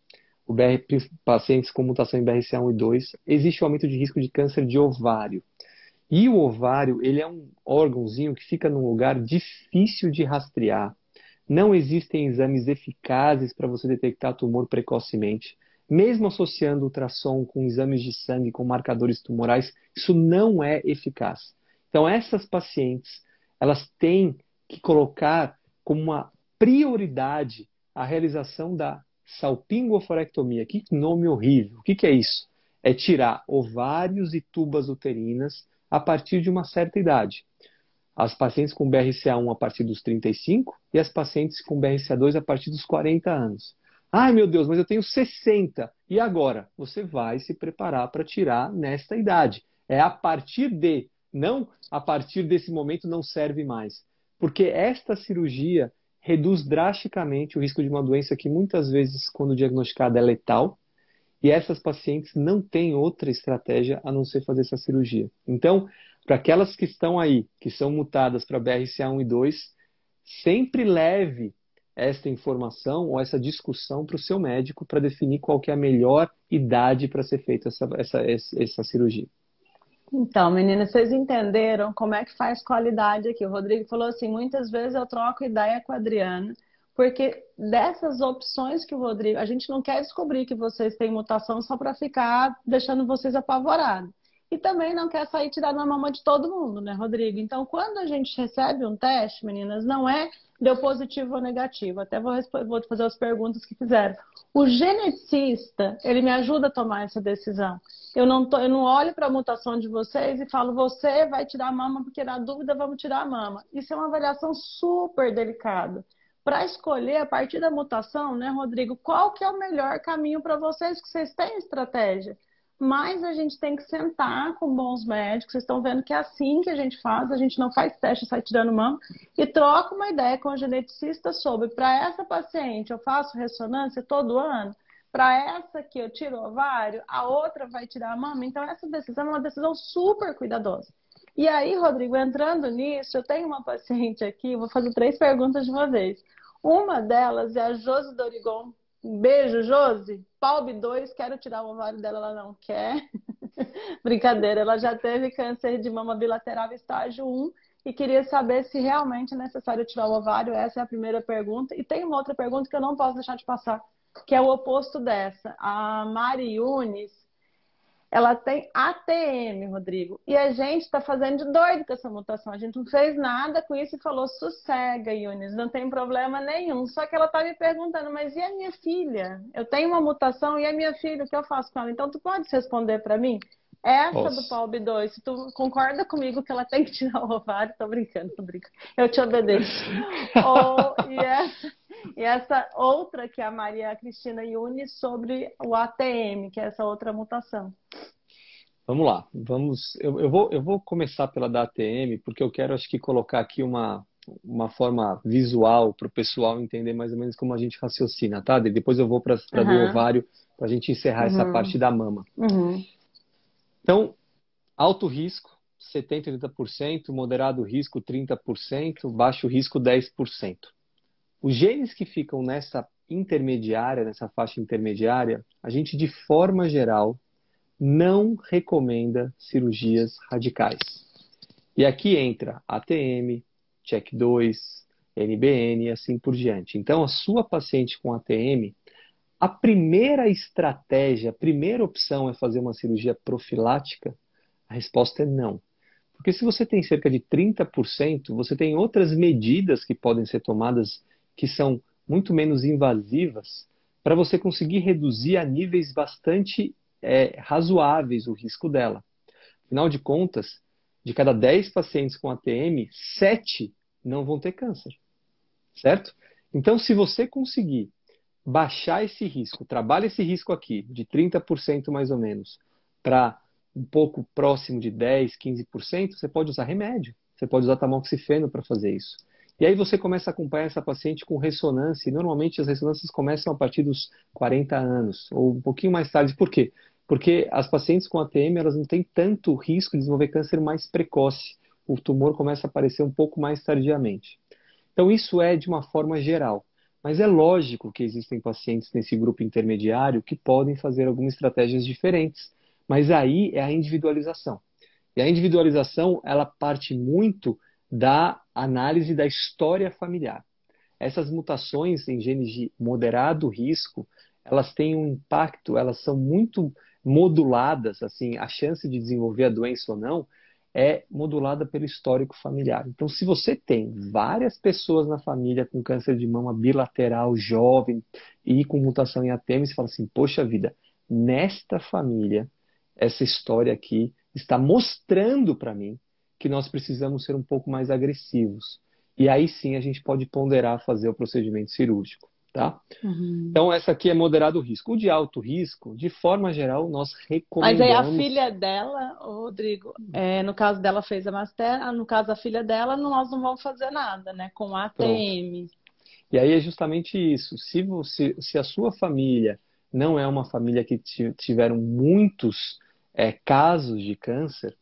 Speaker 2: pacientes com mutação em BRCA1 e 2, existe um aumento de risco de câncer de ovário. E o ovário, ele é um órgãozinho que fica num lugar difícil de rastrear. Não existem exames eficazes para você detectar tumor precocemente. Mesmo associando ultrassom com exames de sangue, com marcadores tumorais, isso não é eficaz. Então, essas pacientes, elas têm que colocar como uma prioridade a realização da salpingo-ovarectomia. Que nome horrível! O que é isso? É tirar ovários e tubas uterinas a partir de uma certa idade. As pacientes com BRCA1 a partir dos 35 e as pacientes com BRCA2 a partir dos 40 anos. Ai, meu Deus, mas eu tenho 60. E agora? Você vai se preparar para tirar nesta idade. É a partir de, não a partir desse momento não serve mais. Porque esta cirurgia reduz drasticamente o risco de uma doença que muitas vezes, quando diagnosticada, é letal. E essas pacientes não têm outra estratégia a não ser fazer essa cirurgia. Então, para aquelas que estão aí, que são mutadas para BRCA1 e 2, sempre leve esta informação ou essa discussão para o seu médico para definir qual que é a melhor idade para ser feita essa cirurgia.
Speaker 1: Então, meninas, vocês entenderam como é que faz qualidade aqui? O Rodrigo falou assim, muitas vezes eu troco ideia com a Adriana, porque dessas opções que o Rodrigo... A gente não quer descobrir que vocês têm mutação só para ficar deixando vocês apavorados. E também não quer sair tirando a mama de todo mundo, né, Rodrigo? Então, quando a gente recebe um teste, meninas, não é deu positivo ou negativo. Até vou fazer as perguntas que fizeram. O geneticista, ele me ajuda a tomar essa decisão. Eu não olho para a mutação de vocês e falo, você vai tirar a mama porque na dúvida vamos tirar a mama. Isso é uma avaliação super delicada. Para escolher a partir da mutação, né, Rodrigo, qual que é o melhor caminho para vocês, que vocês têm estratégia. Mas a gente tem que sentar com bons médicos. Vocês estão vendo que é assim que a gente faz. A gente não faz teste, sai tirando mama. E troca uma ideia com o geneticista sobre, para essa paciente eu faço ressonância todo ano, para essa que eu tiro o ovário, a outra vai tirar a mama. Então essa decisão é uma decisão super cuidadosa. E aí, Rodrigo, entrando nisso, eu tenho uma paciente aqui, vou fazer 3 perguntas de uma vez. Uma delas é a Josi Dorigon. Um beijo, Josi. PALB2, quero tirar o ovário dela, ela não quer. Brincadeira, ela já teve câncer de mama bilateral estágio 1 e queria saber se realmente é necessário tirar o ovário. Essa é a primeira pergunta. E tem uma outra pergunta que eu não posso deixar de passar, que é o oposto dessa. A Mari Yunis, ela tem ATM, Rodrigo. E a gente está fazendo de doido com essa mutação. A gente não fez nada com isso e falou, sossega, Yunis, não tem problema nenhum. Só que ela está me perguntando, mas e a minha filha? Eu tenho uma mutação e a minha filha, o que eu faço com ela? Então, tu pode responder para mim? Essa do PALB2, se tu concorda comigo que ela tem que tirar o ovário, tô brincando. Eu te obedeço. E essa outra que é a Maria Cristina Yunis sobre o ATM, que é essa outra mutação.
Speaker 2: Vamos lá, eu vou começar pela da ATM, porque eu quero, acho que, colocar aqui uma forma visual para o pessoal entender mais ou menos como a gente raciocina, tá? Depois eu vou para do ovário, para a gente encerrar essa parte da mama. Então, alto risco, 70%, 80%, moderado risco, 30%, baixo risco, 10%. Os genes que ficam nessa intermediária, nessa faixa intermediária, a gente, de forma geral, não recomenda cirurgias radicais. E aqui entra ATM, CHEK2, NBN e assim por diante. Então, a sua paciente com ATM, a primeira estratégia, a primeira opção é fazer uma cirurgia profilática? A resposta é não. Porque se você tem cerca de 30%, você tem outras medidas que podem ser tomadas que são muito menos invasivas para você conseguir reduzir a níveis bastante razoáveis o risco dela. Afinal de contas, de cada 10 pacientes com ATM, 7 não vão ter câncer. Certo? Então, se você conseguir baixar esse risco, trabalha esse risco aqui, de 30% mais ou menos, para um pouco próximo de 10%, 15%, você pode usar remédio. Você pode usar tamoxifeno para fazer isso. E aí você começa a acompanhar essa paciente com ressonância, e normalmente as ressonâncias começam a partir dos 40 anos, ou um pouquinho mais tarde. Por quê? Porque as pacientes com ATM, elas não têm tanto risco de desenvolver câncer mais precoce. O tumor começa a aparecer um pouco mais tardiamente. Então isso é de uma forma geral. Mas é lógico que existem pacientes nesse grupo intermediário que podem fazer algumas estratégias diferentes. Mas aí é a individualização. E a individualização, ela parte muito da análise da história familiar. Essas mutações em genes de moderado risco, elas têm um impacto, elas são muito moduladas, assim, a chance de desenvolver a doença ou não é modulada pelo histórico familiar. Então, se você tem várias pessoas na família com câncer de mama bilateral, jovem e com mutação em ATM, você fala assim, poxa vida, nesta família, essa história aqui está mostrando para mim que nós precisamos ser um pouco mais agressivos. E aí sim a gente pode ponderar fazer o procedimento cirúrgico. tá?
Speaker 1: Uhum.
Speaker 2: Então, essa aqui é moderado risco. O de alto risco, de forma geral, nós
Speaker 1: Mas aí a
Speaker 2: recomendamos...
Speaker 1: filha dela, ô, Rodrigo, no caso dela fez a master, no caso da filha dela, nós não vamos fazer nada, né? Com
Speaker 2: Pronto.
Speaker 1: ATM.
Speaker 2: E aí é justamente isso. Se a sua família não é uma família que tiveram muitos casos de câncer,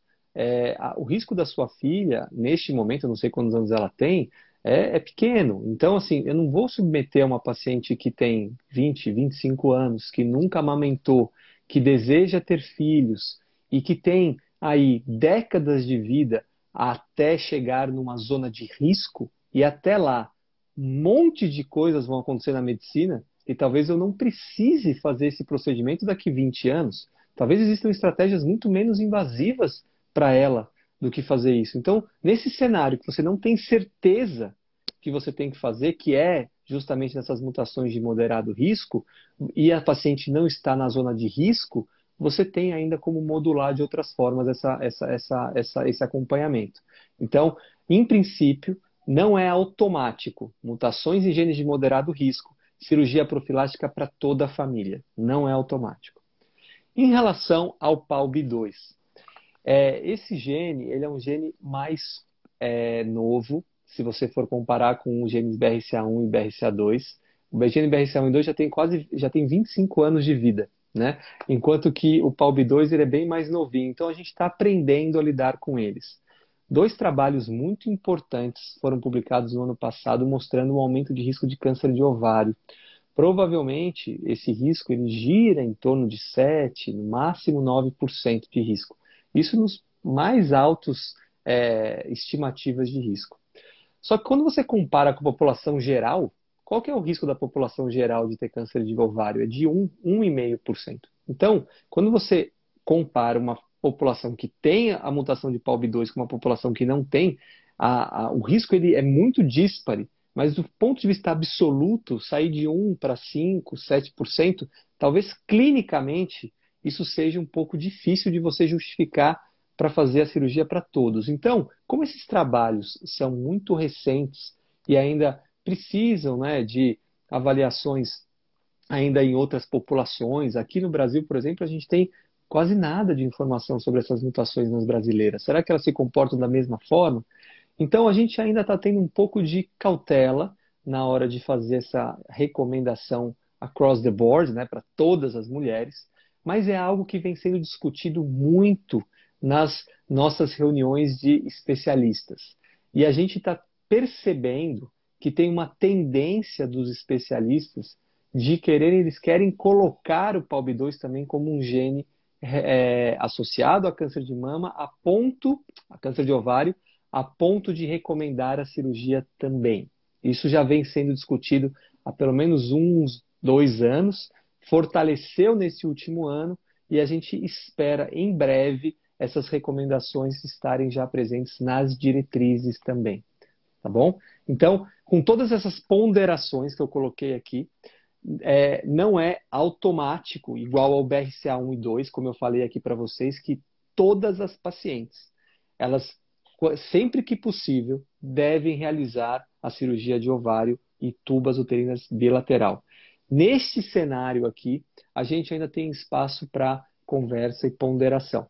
Speaker 2: o risco da sua filha, neste momento, eu não sei quantos anos ela tem, é pequeno. Então, assim, eu não vou submeter uma paciente que tem 20, 25 anos, que nunca amamentou, que deseja ter filhos e que tem aí décadas de vida até chegar numa zona de risco e até lá um monte de coisas vão acontecer na medicina e talvez eu não precise fazer esse procedimento daqui 20 anos. Talvez existam estratégias muito menos invasivas para ela do que fazer isso. Então, nesse cenário que você não tem certeza que você tem que fazer, que é justamente nessas mutações de moderado risco, e a paciente não está na zona de risco, você tem ainda como modular de outras formas esse acompanhamento. Então, em princípio, não é automático. Mutações em genes de moderado risco, cirurgia profilática para toda a família. Não é automático. Em relação ao PALB2, esse gene ele é um gene mais novo, se você for comparar com os genes BRCA1 e BRCA2. O gene BRCA1 e 2 já tem 25 anos de vida, né? Enquanto que o PALB2 ele é bem mais novinho. Então a gente está aprendendo a lidar com eles. Dois trabalhos muito importantes foram publicados no ano passado mostrando um aumento de risco de câncer de ovário. Provavelmente esse risco ele gira em torno de 7, no máximo 9% de risco. Isso nos mais altos estimativas de risco. Só que quando você compara com a população geral, qual que é o risco da população geral de ter câncer de ovário? É de 1,5%. Então, quando você compara uma população que tem a mutação de PALB2 com uma população que não tem, o risco ele é muito díspare, mas do ponto de vista absoluto, sair de 1 para 5, 7%, talvez clinicamente isso seja um pouco difícil de você justificar para fazer a cirurgia para todos. Então, como esses trabalhos são muito recentes e ainda precisam, né, de avaliações ainda em outras populações, aqui no Brasil, por exemplo, a gente tem quase nada de informação sobre essas mutações nas brasileiras. Será que elas se comportam da mesma forma? Então, a gente ainda está tendo um pouco de cautela na hora de fazer essa recomendação across the board, né, para todas as mulheres, mas é algo que vem sendo discutido muito nas nossas reuniões de especialistas. E a gente está percebendo que tem uma tendência dos especialistas de eles querem colocar o PALB2 também como um gene associado a câncer de mama, a câncer de ovário, a ponto de recomendar a cirurgia também. Isso já vem sendo discutido há pelo menos uns 2 anos, fortaleceu nesse último ano e a gente espera em breve essas recomendações estarem já presentes nas diretrizes também, tá bom? Então, com todas essas ponderações que eu coloquei aqui, não é automático, igual ao BRCA1 e 2, como eu falei aqui para vocês, que todas as pacientes, elas, sempre que possível, devem realizar a cirurgia de ovário e tubas uterinas bilateral. Neste cenário aqui, a gente ainda tem espaço para conversa e ponderação.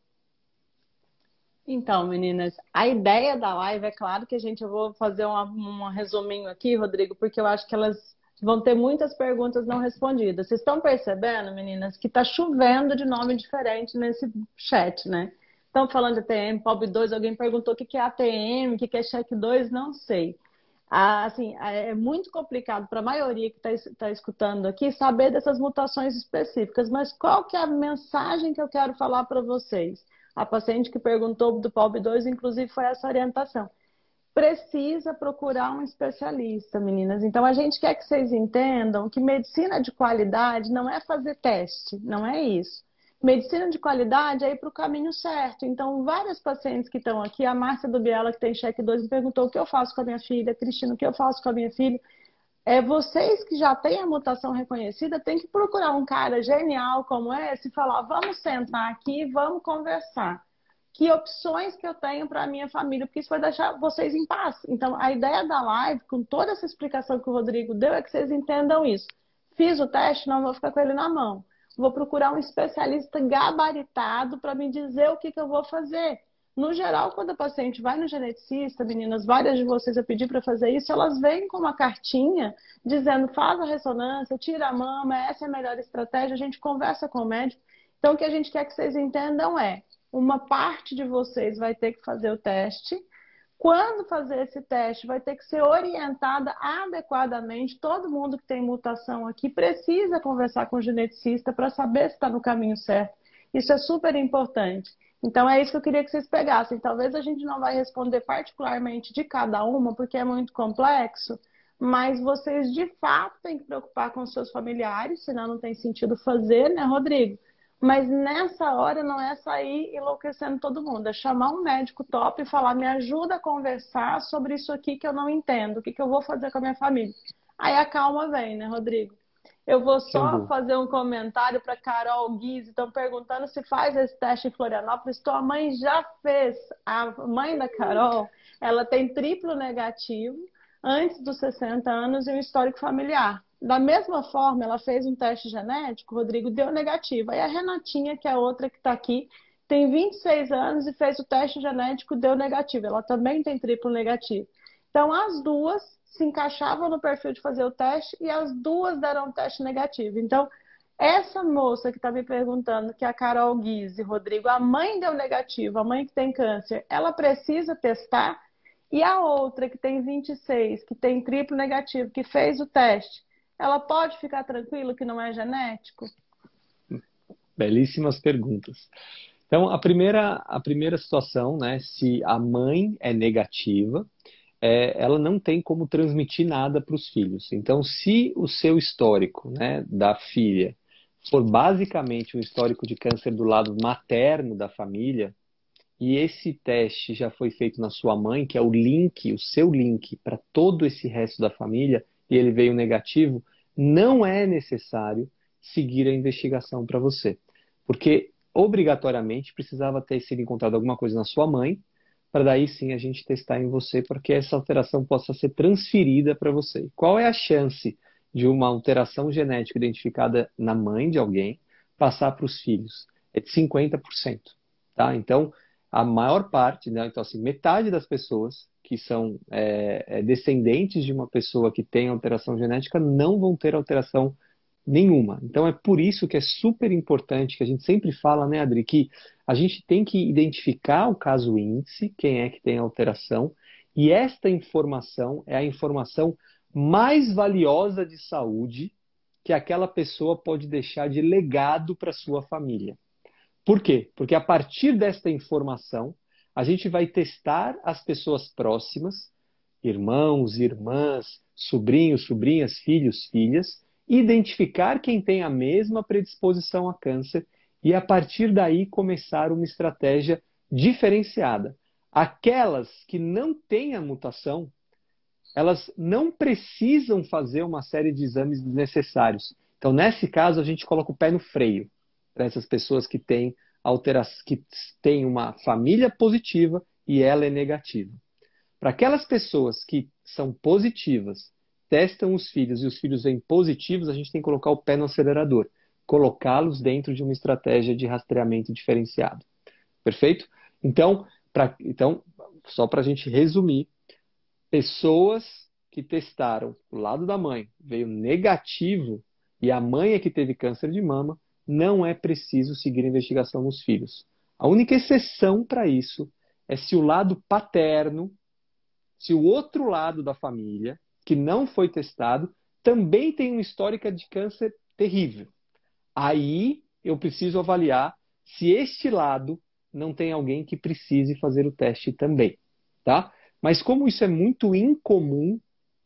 Speaker 1: Então, meninas, a ideia da live, é claro que eu vou fazer um resuminho aqui, Rodrigo, porque eu acho que elas vão ter muitas perguntas não respondidas. Vocês estão percebendo, meninas, que está chovendo de nome diferente nesse chat, né? Estão falando de ATM, POB2, alguém perguntou o que é ATM, o que é check 2, não sei. Assim, é muito complicado para a maioria que está escutando aqui saber dessas mutações específicas, mas qual que é a mensagem que eu quero falar para vocês? A paciente que perguntou do PALB2, inclusive, foi essa orientação. Precisa procurar um especialista, meninas. Então, a gente quer que vocês entendam que medicina de qualidade não é fazer teste, não é isso. Medicina de qualidade é ir para o caminho certo. Então, várias pacientes que estão aqui, a Márcia do Biela, que tem cheque 2, me perguntou o que eu faço com a minha filha, Cristina, o que eu faço com a minha filha. Vocês que já têm a mutação reconhecida, tem que procurar um cara genial como esse e falar, vamos sentar aqui, vamos conversar. que opções que eu tenho para a minha família, porque isso vai deixar vocês em paz. Então, a ideia da live, com toda essa explicação que o Rodrigo deu, é que vocês entendam isso. Fiz o teste, não vou ficar com ele na mão. Vou procurar um especialista gabaritado para me dizer o que eu vou fazer. No geral, quando a paciente vai no geneticista, meninas, várias de vocês eu pedi para fazer isso, elas vêm com uma cartinha dizendo, faz a ressonância, tira a mama, essa é a melhor estratégia, a gente conversa com o médico. Então, o que a gente quer que vocês entendam é, uma parte de vocês vai ter que fazer o teste. Quando fazer esse teste, vai ter que ser orientada adequadamente. Todo mundo que tem mutação aqui precisa conversar com o geneticista para saber se está no caminho certo. Isso é super importante. Então, é isso que eu queria que vocês pegassem. Talvez a gente não vai responder particularmente de cada uma, porque é muito complexo, mas vocês, de fato, têm que preocupar com os seus familiares, senão não tem sentido fazer, né, Rodrigo? Mas nessa hora não é sair enlouquecendo todo mundo, é chamar um médico top e falar, me ajuda a conversar sobre isso aqui que eu não entendo, o que eu vou fazer com a minha família. Aí a calma vem, né, Rodrigo? Eu vou só fazer um comentário para Carol Guiz, estão perguntando se faz esse teste em Florianópolis. Tua mãe já fez. A mãe da Carol, ela tem triplo negativo antes dos 60 anos e um histórico familiar. Da mesma forma, ela fez um teste genético, o Rodrigo deu negativo. Aí a Renatinha, que é a outra que está aqui, tem 26 anos e fez o teste genético, deu negativo. Ela também tem triplo negativo. Então, as duas se encaixavam no perfil de fazer o teste e as duas deram um teste negativo. Então, essa moça que está me perguntando, que é a Carol Guise, Rodrigo, a mãe deu negativo, a mãe que tem câncer, ela precisa testar? E a outra que tem 26, que tem triplo negativo, que fez o teste, ela pode ficar tranquila que não é genético?
Speaker 2: Belíssimas perguntas. Então, a primeira situação, né, se a mãe é negativa, ela não tem como transmitir nada para os filhos. Então, se o seu histórico, né, da filha for basicamente um histórico de câncer do lado materno da família, e esse teste já foi feito na sua mãe, que é o link, o seu link para todo esse resto da família, e ele veio negativo, não é necessário seguir a investigação para você. Porque, obrigatoriamente, precisava ter sido encontrado alguma coisa na sua mãe, para daí sim a gente testar em você, para que essa alteração possa ser transferida para você. Qual é a chance de uma alteração genética identificada na mãe de alguém passar para os filhos? É de 50%. Tá? Então, a maior parte, né? Então, assim, metade das pessoas que são descendentes de uma pessoa que tem alteração genética não vão ter alteração nenhuma. Então, é por isso que é super importante, que a gente sempre fala, né, Adri, que a gente tem que identificar o caso índice, quem é que tem alteração, e esta informação é a informação mais valiosa de saúde que aquela pessoa pode deixar de legado para sua família. Por quê? Porque a partir desta informação, a gente vai testar as pessoas próximas, irmãos, irmãs, sobrinhos, sobrinhas, filhos, filhas, identificar quem tem a mesma predisposição a câncer e, a partir daí, começar uma estratégia diferenciada. Aquelas que não têm a mutação, elas não precisam fazer uma série de exames desnecessários. Então, nesse caso, a gente coloca o pé no freio para essas pessoas que têm que têm uma família positiva e ela é negativa. Para aquelas pessoas que são positivas, testam os filhos e os filhos vêm positivos, a gente tem que colocar o pé no acelerador, colocá-los dentro de uma estratégia de rastreamento diferenciado. Perfeito? Então, só para a gente resumir, pessoas que testaram o lado da mãe, veio negativo, e a mãe é que teve câncer de mama, não é preciso seguir a investigação nos filhos. A única exceção para isso é se o lado paterno, se o outro lado da família, que não foi testado, também tem uma histórica de câncer terrível. Aí eu preciso avaliar se este lado não tem alguém que precise fazer o teste também, tá? Mas como isso é muito incomum,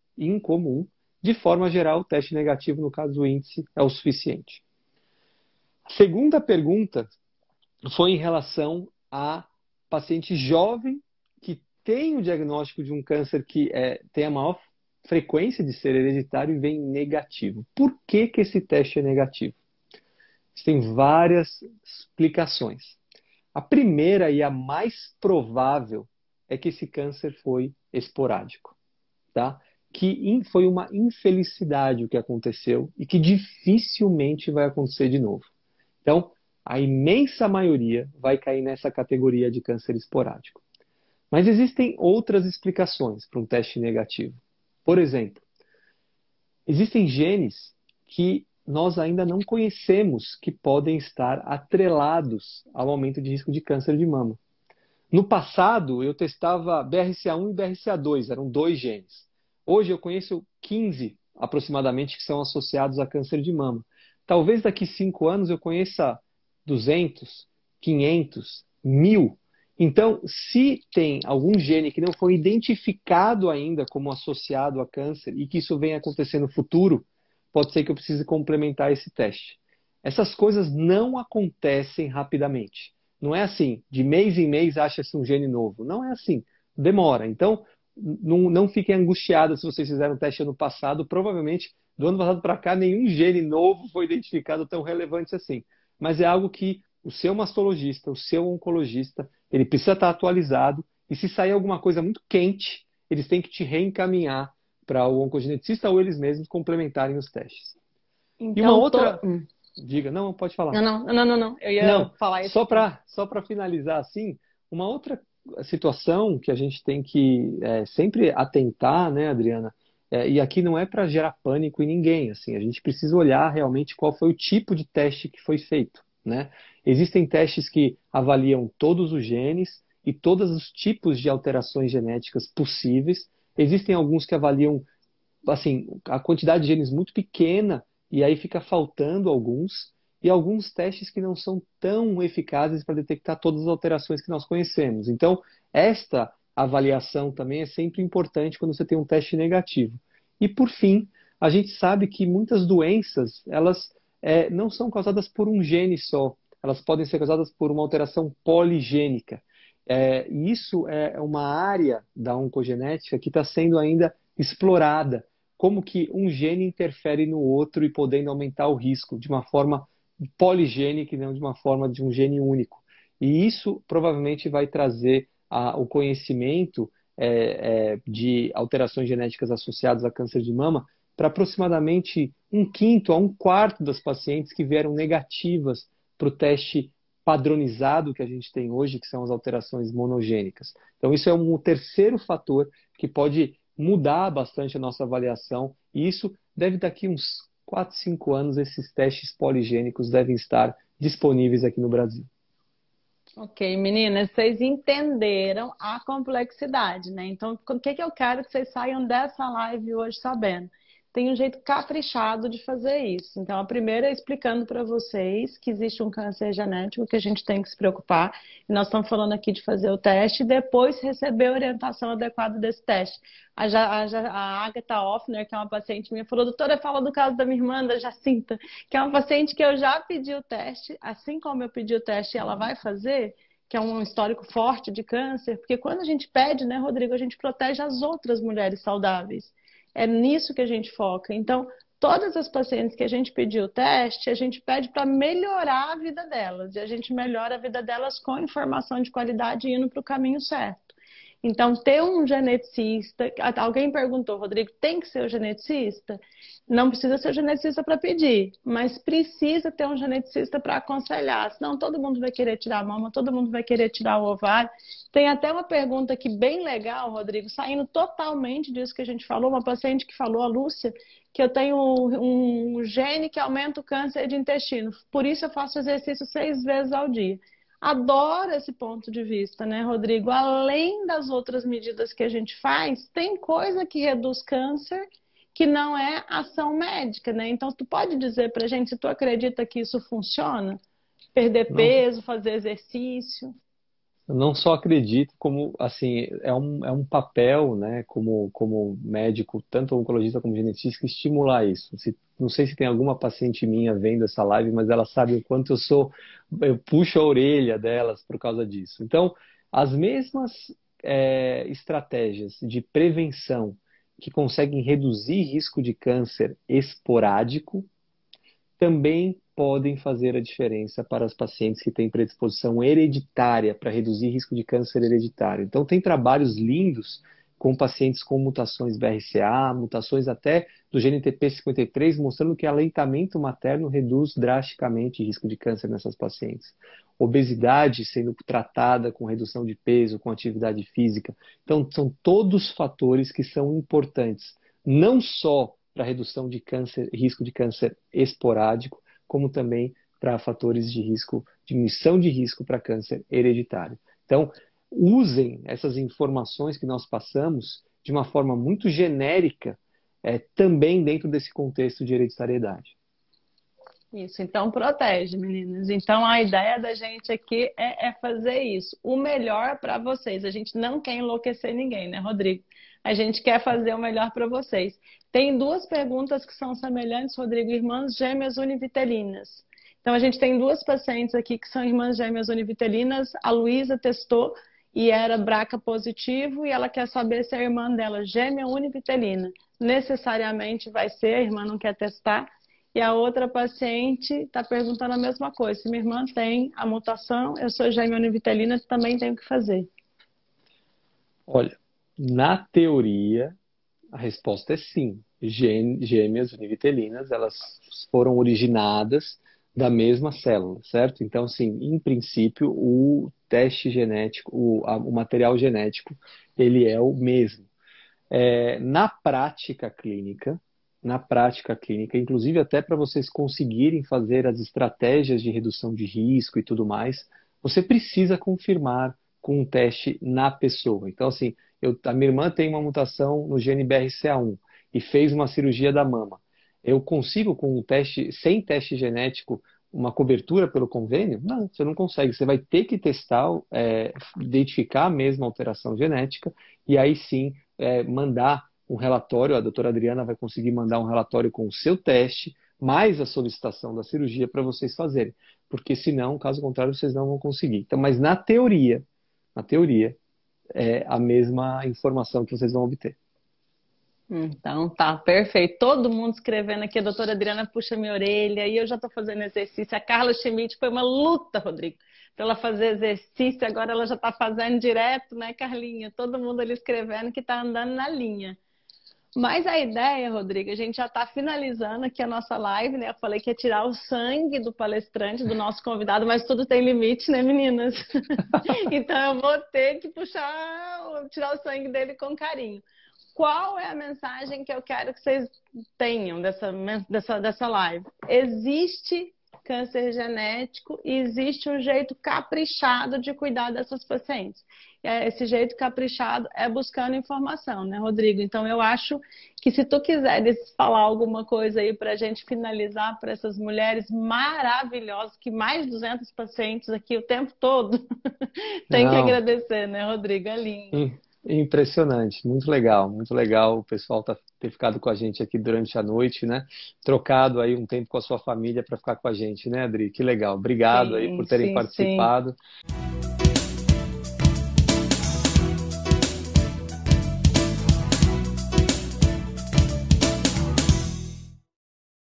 Speaker 2: de forma geral, o teste negativo, no caso do índice, é o suficiente. A segunda pergunta foi em relação a paciente jovem que tem o diagnóstico de um câncer que tem a maior frequência de ser hereditário e vem negativo. Por que esse teste é negativo? Tem várias explicações. A primeira e a mais provável é que esse câncer foi esporádico, tá? Que foi uma infelicidade o que aconteceu e que dificilmente vai acontecer de novo. Então, a imensa maioria vai cair nessa categoria de câncer esporádico. Mas existem outras explicações para um teste negativo. Por exemplo, existem genes que nós ainda não conhecemos que podem estar atrelados ao aumento de risco de câncer de mama. No passado, eu testava BRCA1 e BRCA2, eram 2 genes. Hoje eu conheço 15 aproximadamente que são associados a câncer de mama. Talvez daqui 5 anos eu conheça 200, 500, 1000. Então, se tem algum gene que não foi identificado ainda como associado a câncer e que isso venha acontecer no futuro, pode ser que eu precise complementar esse teste. Essas coisas não acontecem rapidamente. Não é assim, de mês em mês acha-se um gene novo. Não é assim, demora. Então, não fiquem angustiados se vocês fizeram o teste ano passado. Provavelmente, do ano passado para cá, nenhum gene novo foi identificado tão relevante assim. Mas é algo que o seu mastologista, o seu oncologista, ele precisa estar atualizado. E se sair alguma coisa muito quente, eles têm que te reencaminhar para o oncogeneticista ou eles mesmos complementarem os testes. E uma
Speaker 1: Então,
Speaker 2: outra... Diga, não, pode falar.
Speaker 1: Não. Eu ia falar isso.
Speaker 2: Só para finalizar assim, uma outra situação que a gente tem que sempre atentar, né, Adriana? E aqui não é para gerar pânico em ninguém, assim, a gente precisa olhar realmente qual foi o tipo de teste que foi feito, né? Existem testes que avaliam todos os genes e todos os tipos de alterações genéticas possíveis. Existem alguns que avaliam assim, a quantidade de genes muito pequena e aí fica faltando alguns, e alguns testes que não são tão eficazes para detectar todas as alterações que nós conhecemos. Então, esta avaliação também é sempre importante quando você tem um teste negativo. E, por fim, a gente sabe que muitas doenças, elas não são causadas por um gene só, elas podem ser causadas por uma alteração poligênica. E isso é uma área da oncogenética que está sendo ainda explorada, como que um gene interfere no outro e podendo aumentar o risco de uma forma poligênica e não de uma forma de um gene único. E isso provavelmente vai trazer o conhecimento de alterações genéticas associadas a câncer de mama para aproximadamente 1/5 a 1/4 das pacientes que vieram negativas para o teste padronizado que a gente tem hoje, que são as alterações monogênicas. Então, isso é um terceiro fator que pode mudar bastante a nossa avaliação, e isso deve daqui uns 4, 5 anos, esses testes poligênicos devem estar disponíveis aqui no Brasil.
Speaker 1: Ok, meninas, vocês entenderam a complexidade, né? Então, o que eu quero que vocês saiam dessa live hoje sabendo? Tem um jeito caprichado de fazer isso. Então, a primeira é explicando para vocês que existe um câncer genético que a gente tem que se preocupar. E nós estamos falando aqui de fazer o teste e depois receber a orientação adequada desse teste. A Agatha Hoffner, que é uma paciente minha, falou: doutora, fala do caso da minha irmã, da Jacinta, que é uma paciente que eu já pedi o teste, assim como eu pedi o teste e ela vai fazer, que é um histórico forte de câncer, porque quando a gente pede, né, Rodrigo, a gente protege as outras mulheres saudáveis. É nisso que a gente foca. Então, todas as pacientes que a gente pediu o teste, a gente pede para melhorar a vida delas. E a gente melhora a vida delas com informação de qualidade e indo para o caminho certo. Então, ter um geneticista... Alguém perguntou, Rodrigo, tem que ser o geneticista? Não precisa ser o geneticista para pedir, mas precisa ter um geneticista para aconselhar. Senão todo mundo vai querer tirar a mama, todo mundo vai querer tirar o ovário. Tem até uma pergunta aqui bem legal, Rodrigo, saindo totalmente disso que a gente falou. Uma paciente que falou, a Lúcia, que eu tenho um gene que aumenta o câncer de intestino. Por isso eu faço exercício 6 vezes ao dia. Adoro esse ponto de vista, né, Rodrigo? Além das outras medidas que a gente faz, tem coisa que reduz câncer que não é ação médica, né? Então, tu pode dizer pra gente se tu acredita que isso funciona? Perder peso, fazer exercício?
Speaker 2: Eu não só acredito, como, assim, é um papel, né, como médico, tanto oncologista como geneticista, estimular isso. Não sei se tem alguma paciente minha vendo essa live, mas ela sabe o quanto eu puxo a orelha delas por causa disso. Então, as mesmas estratégias de prevenção que conseguem reduzir risco de câncer esporádico, também podem fazer a diferença para os pacientes que têm predisposição hereditária para reduzir risco de câncer hereditário. Então, tem trabalhos lindos com pacientes com mutações BRCA, mutações até do GNTP53, mostrando que aleitamento materno reduz drasticamente o risco de câncer nessas pacientes. Obesidade sendo tratada com redução de peso, com atividade física. Então, são todos fatores que são importantes, não só para redução de câncer, risco de câncer esporádico, como também para fatores de risco, diminuição de risco para câncer hereditário. Então, usem essas informações que nós passamos de uma forma muito genérica, também dentro desse contexto de hereditariedade.
Speaker 1: Isso, então protege, meninas. Então a ideia da gente aqui é fazer isso. O melhor para vocês. A gente não quer enlouquecer ninguém, né, Rodrigo? A gente quer fazer o melhor para vocês. Tem duas perguntas que são semelhantes, Rodrigo. Irmãs gêmeas univitelinas. Então a gente tem duas pacientes aqui que são irmãs gêmeas univitelinas. A Luísa testou e era BRCA positivo e ela quer saber se a irmã dela, gêmea univitelina, necessariamente vai ser, a irmã não quer testar. E a outra paciente está perguntando a mesma coisa. Se minha irmã tem a mutação, eu sou gêmea univitelina, também tenho que fazer.
Speaker 2: Olha, na teoria, a resposta é sim. Gêmeas univitelinas, elas foram originadas da mesma célula, certo? Então, sim, em princípio, o teste genético, o material genético, ele é o mesmo. Na prática clínica, inclusive até para vocês conseguirem fazer as estratégias de redução de risco e tudo mais, você precisa confirmar com um teste na pessoa. Então, assim, a minha irmã tem uma mutação no gene BRCA1 e fez uma cirurgia da mama. Eu consigo, com um teste, sem teste genético, uma cobertura pelo convênio? Não, você não consegue. Você vai ter que testar, identificar a mesma alteração genética e aí sim mandar um relatório. A doutora Adriana vai conseguir mandar um relatório com o seu teste, mais a solicitação da cirurgia para vocês fazerem. Porque senão, caso contrário, vocês não vão conseguir. Então, mas na teoria, é a mesma informação que vocês vão obter.
Speaker 1: Então tá, perfeito. Todo mundo escrevendo aqui, a doutora Adriana puxa minha orelha e eu já tô fazendo exercício. A Carla Schmidt foi uma luta, Rodrigo, para ela fazer exercício, agora ela já tá fazendo direto, né, Carlinha? Todo mundo ali escrevendo que tá andando na linha. Mas a ideia, Rodrigo, a gente já está finalizando aqui a nossa live, né? Eu falei que ia tirar o sangue do palestrante, do nosso convidado, mas tudo tem limite, né, meninas? Então eu vou ter que tirar o sangue dele com carinho. Qual é a mensagem que eu quero que vocês tenham dessa live? Existe câncer genético e existe um jeito caprichado de cuidar dessas pacientes. Esse jeito caprichado é buscando informação, né, Rodrigo? Então, eu acho que se tu quiseres falar alguma coisa aí para a gente finalizar para essas mulheres maravilhosas, que mais de 200 pacientes aqui o tempo todo, tem que agradecer, né, Rodrigo? É lindo.
Speaker 2: Impressionante, muito legal o pessoal ter ficado com a gente aqui durante a noite, né? Trocado aí um tempo com a sua família para ficar com a gente, né, Adri? Que legal. Obrigado aí por terem participado. Sim.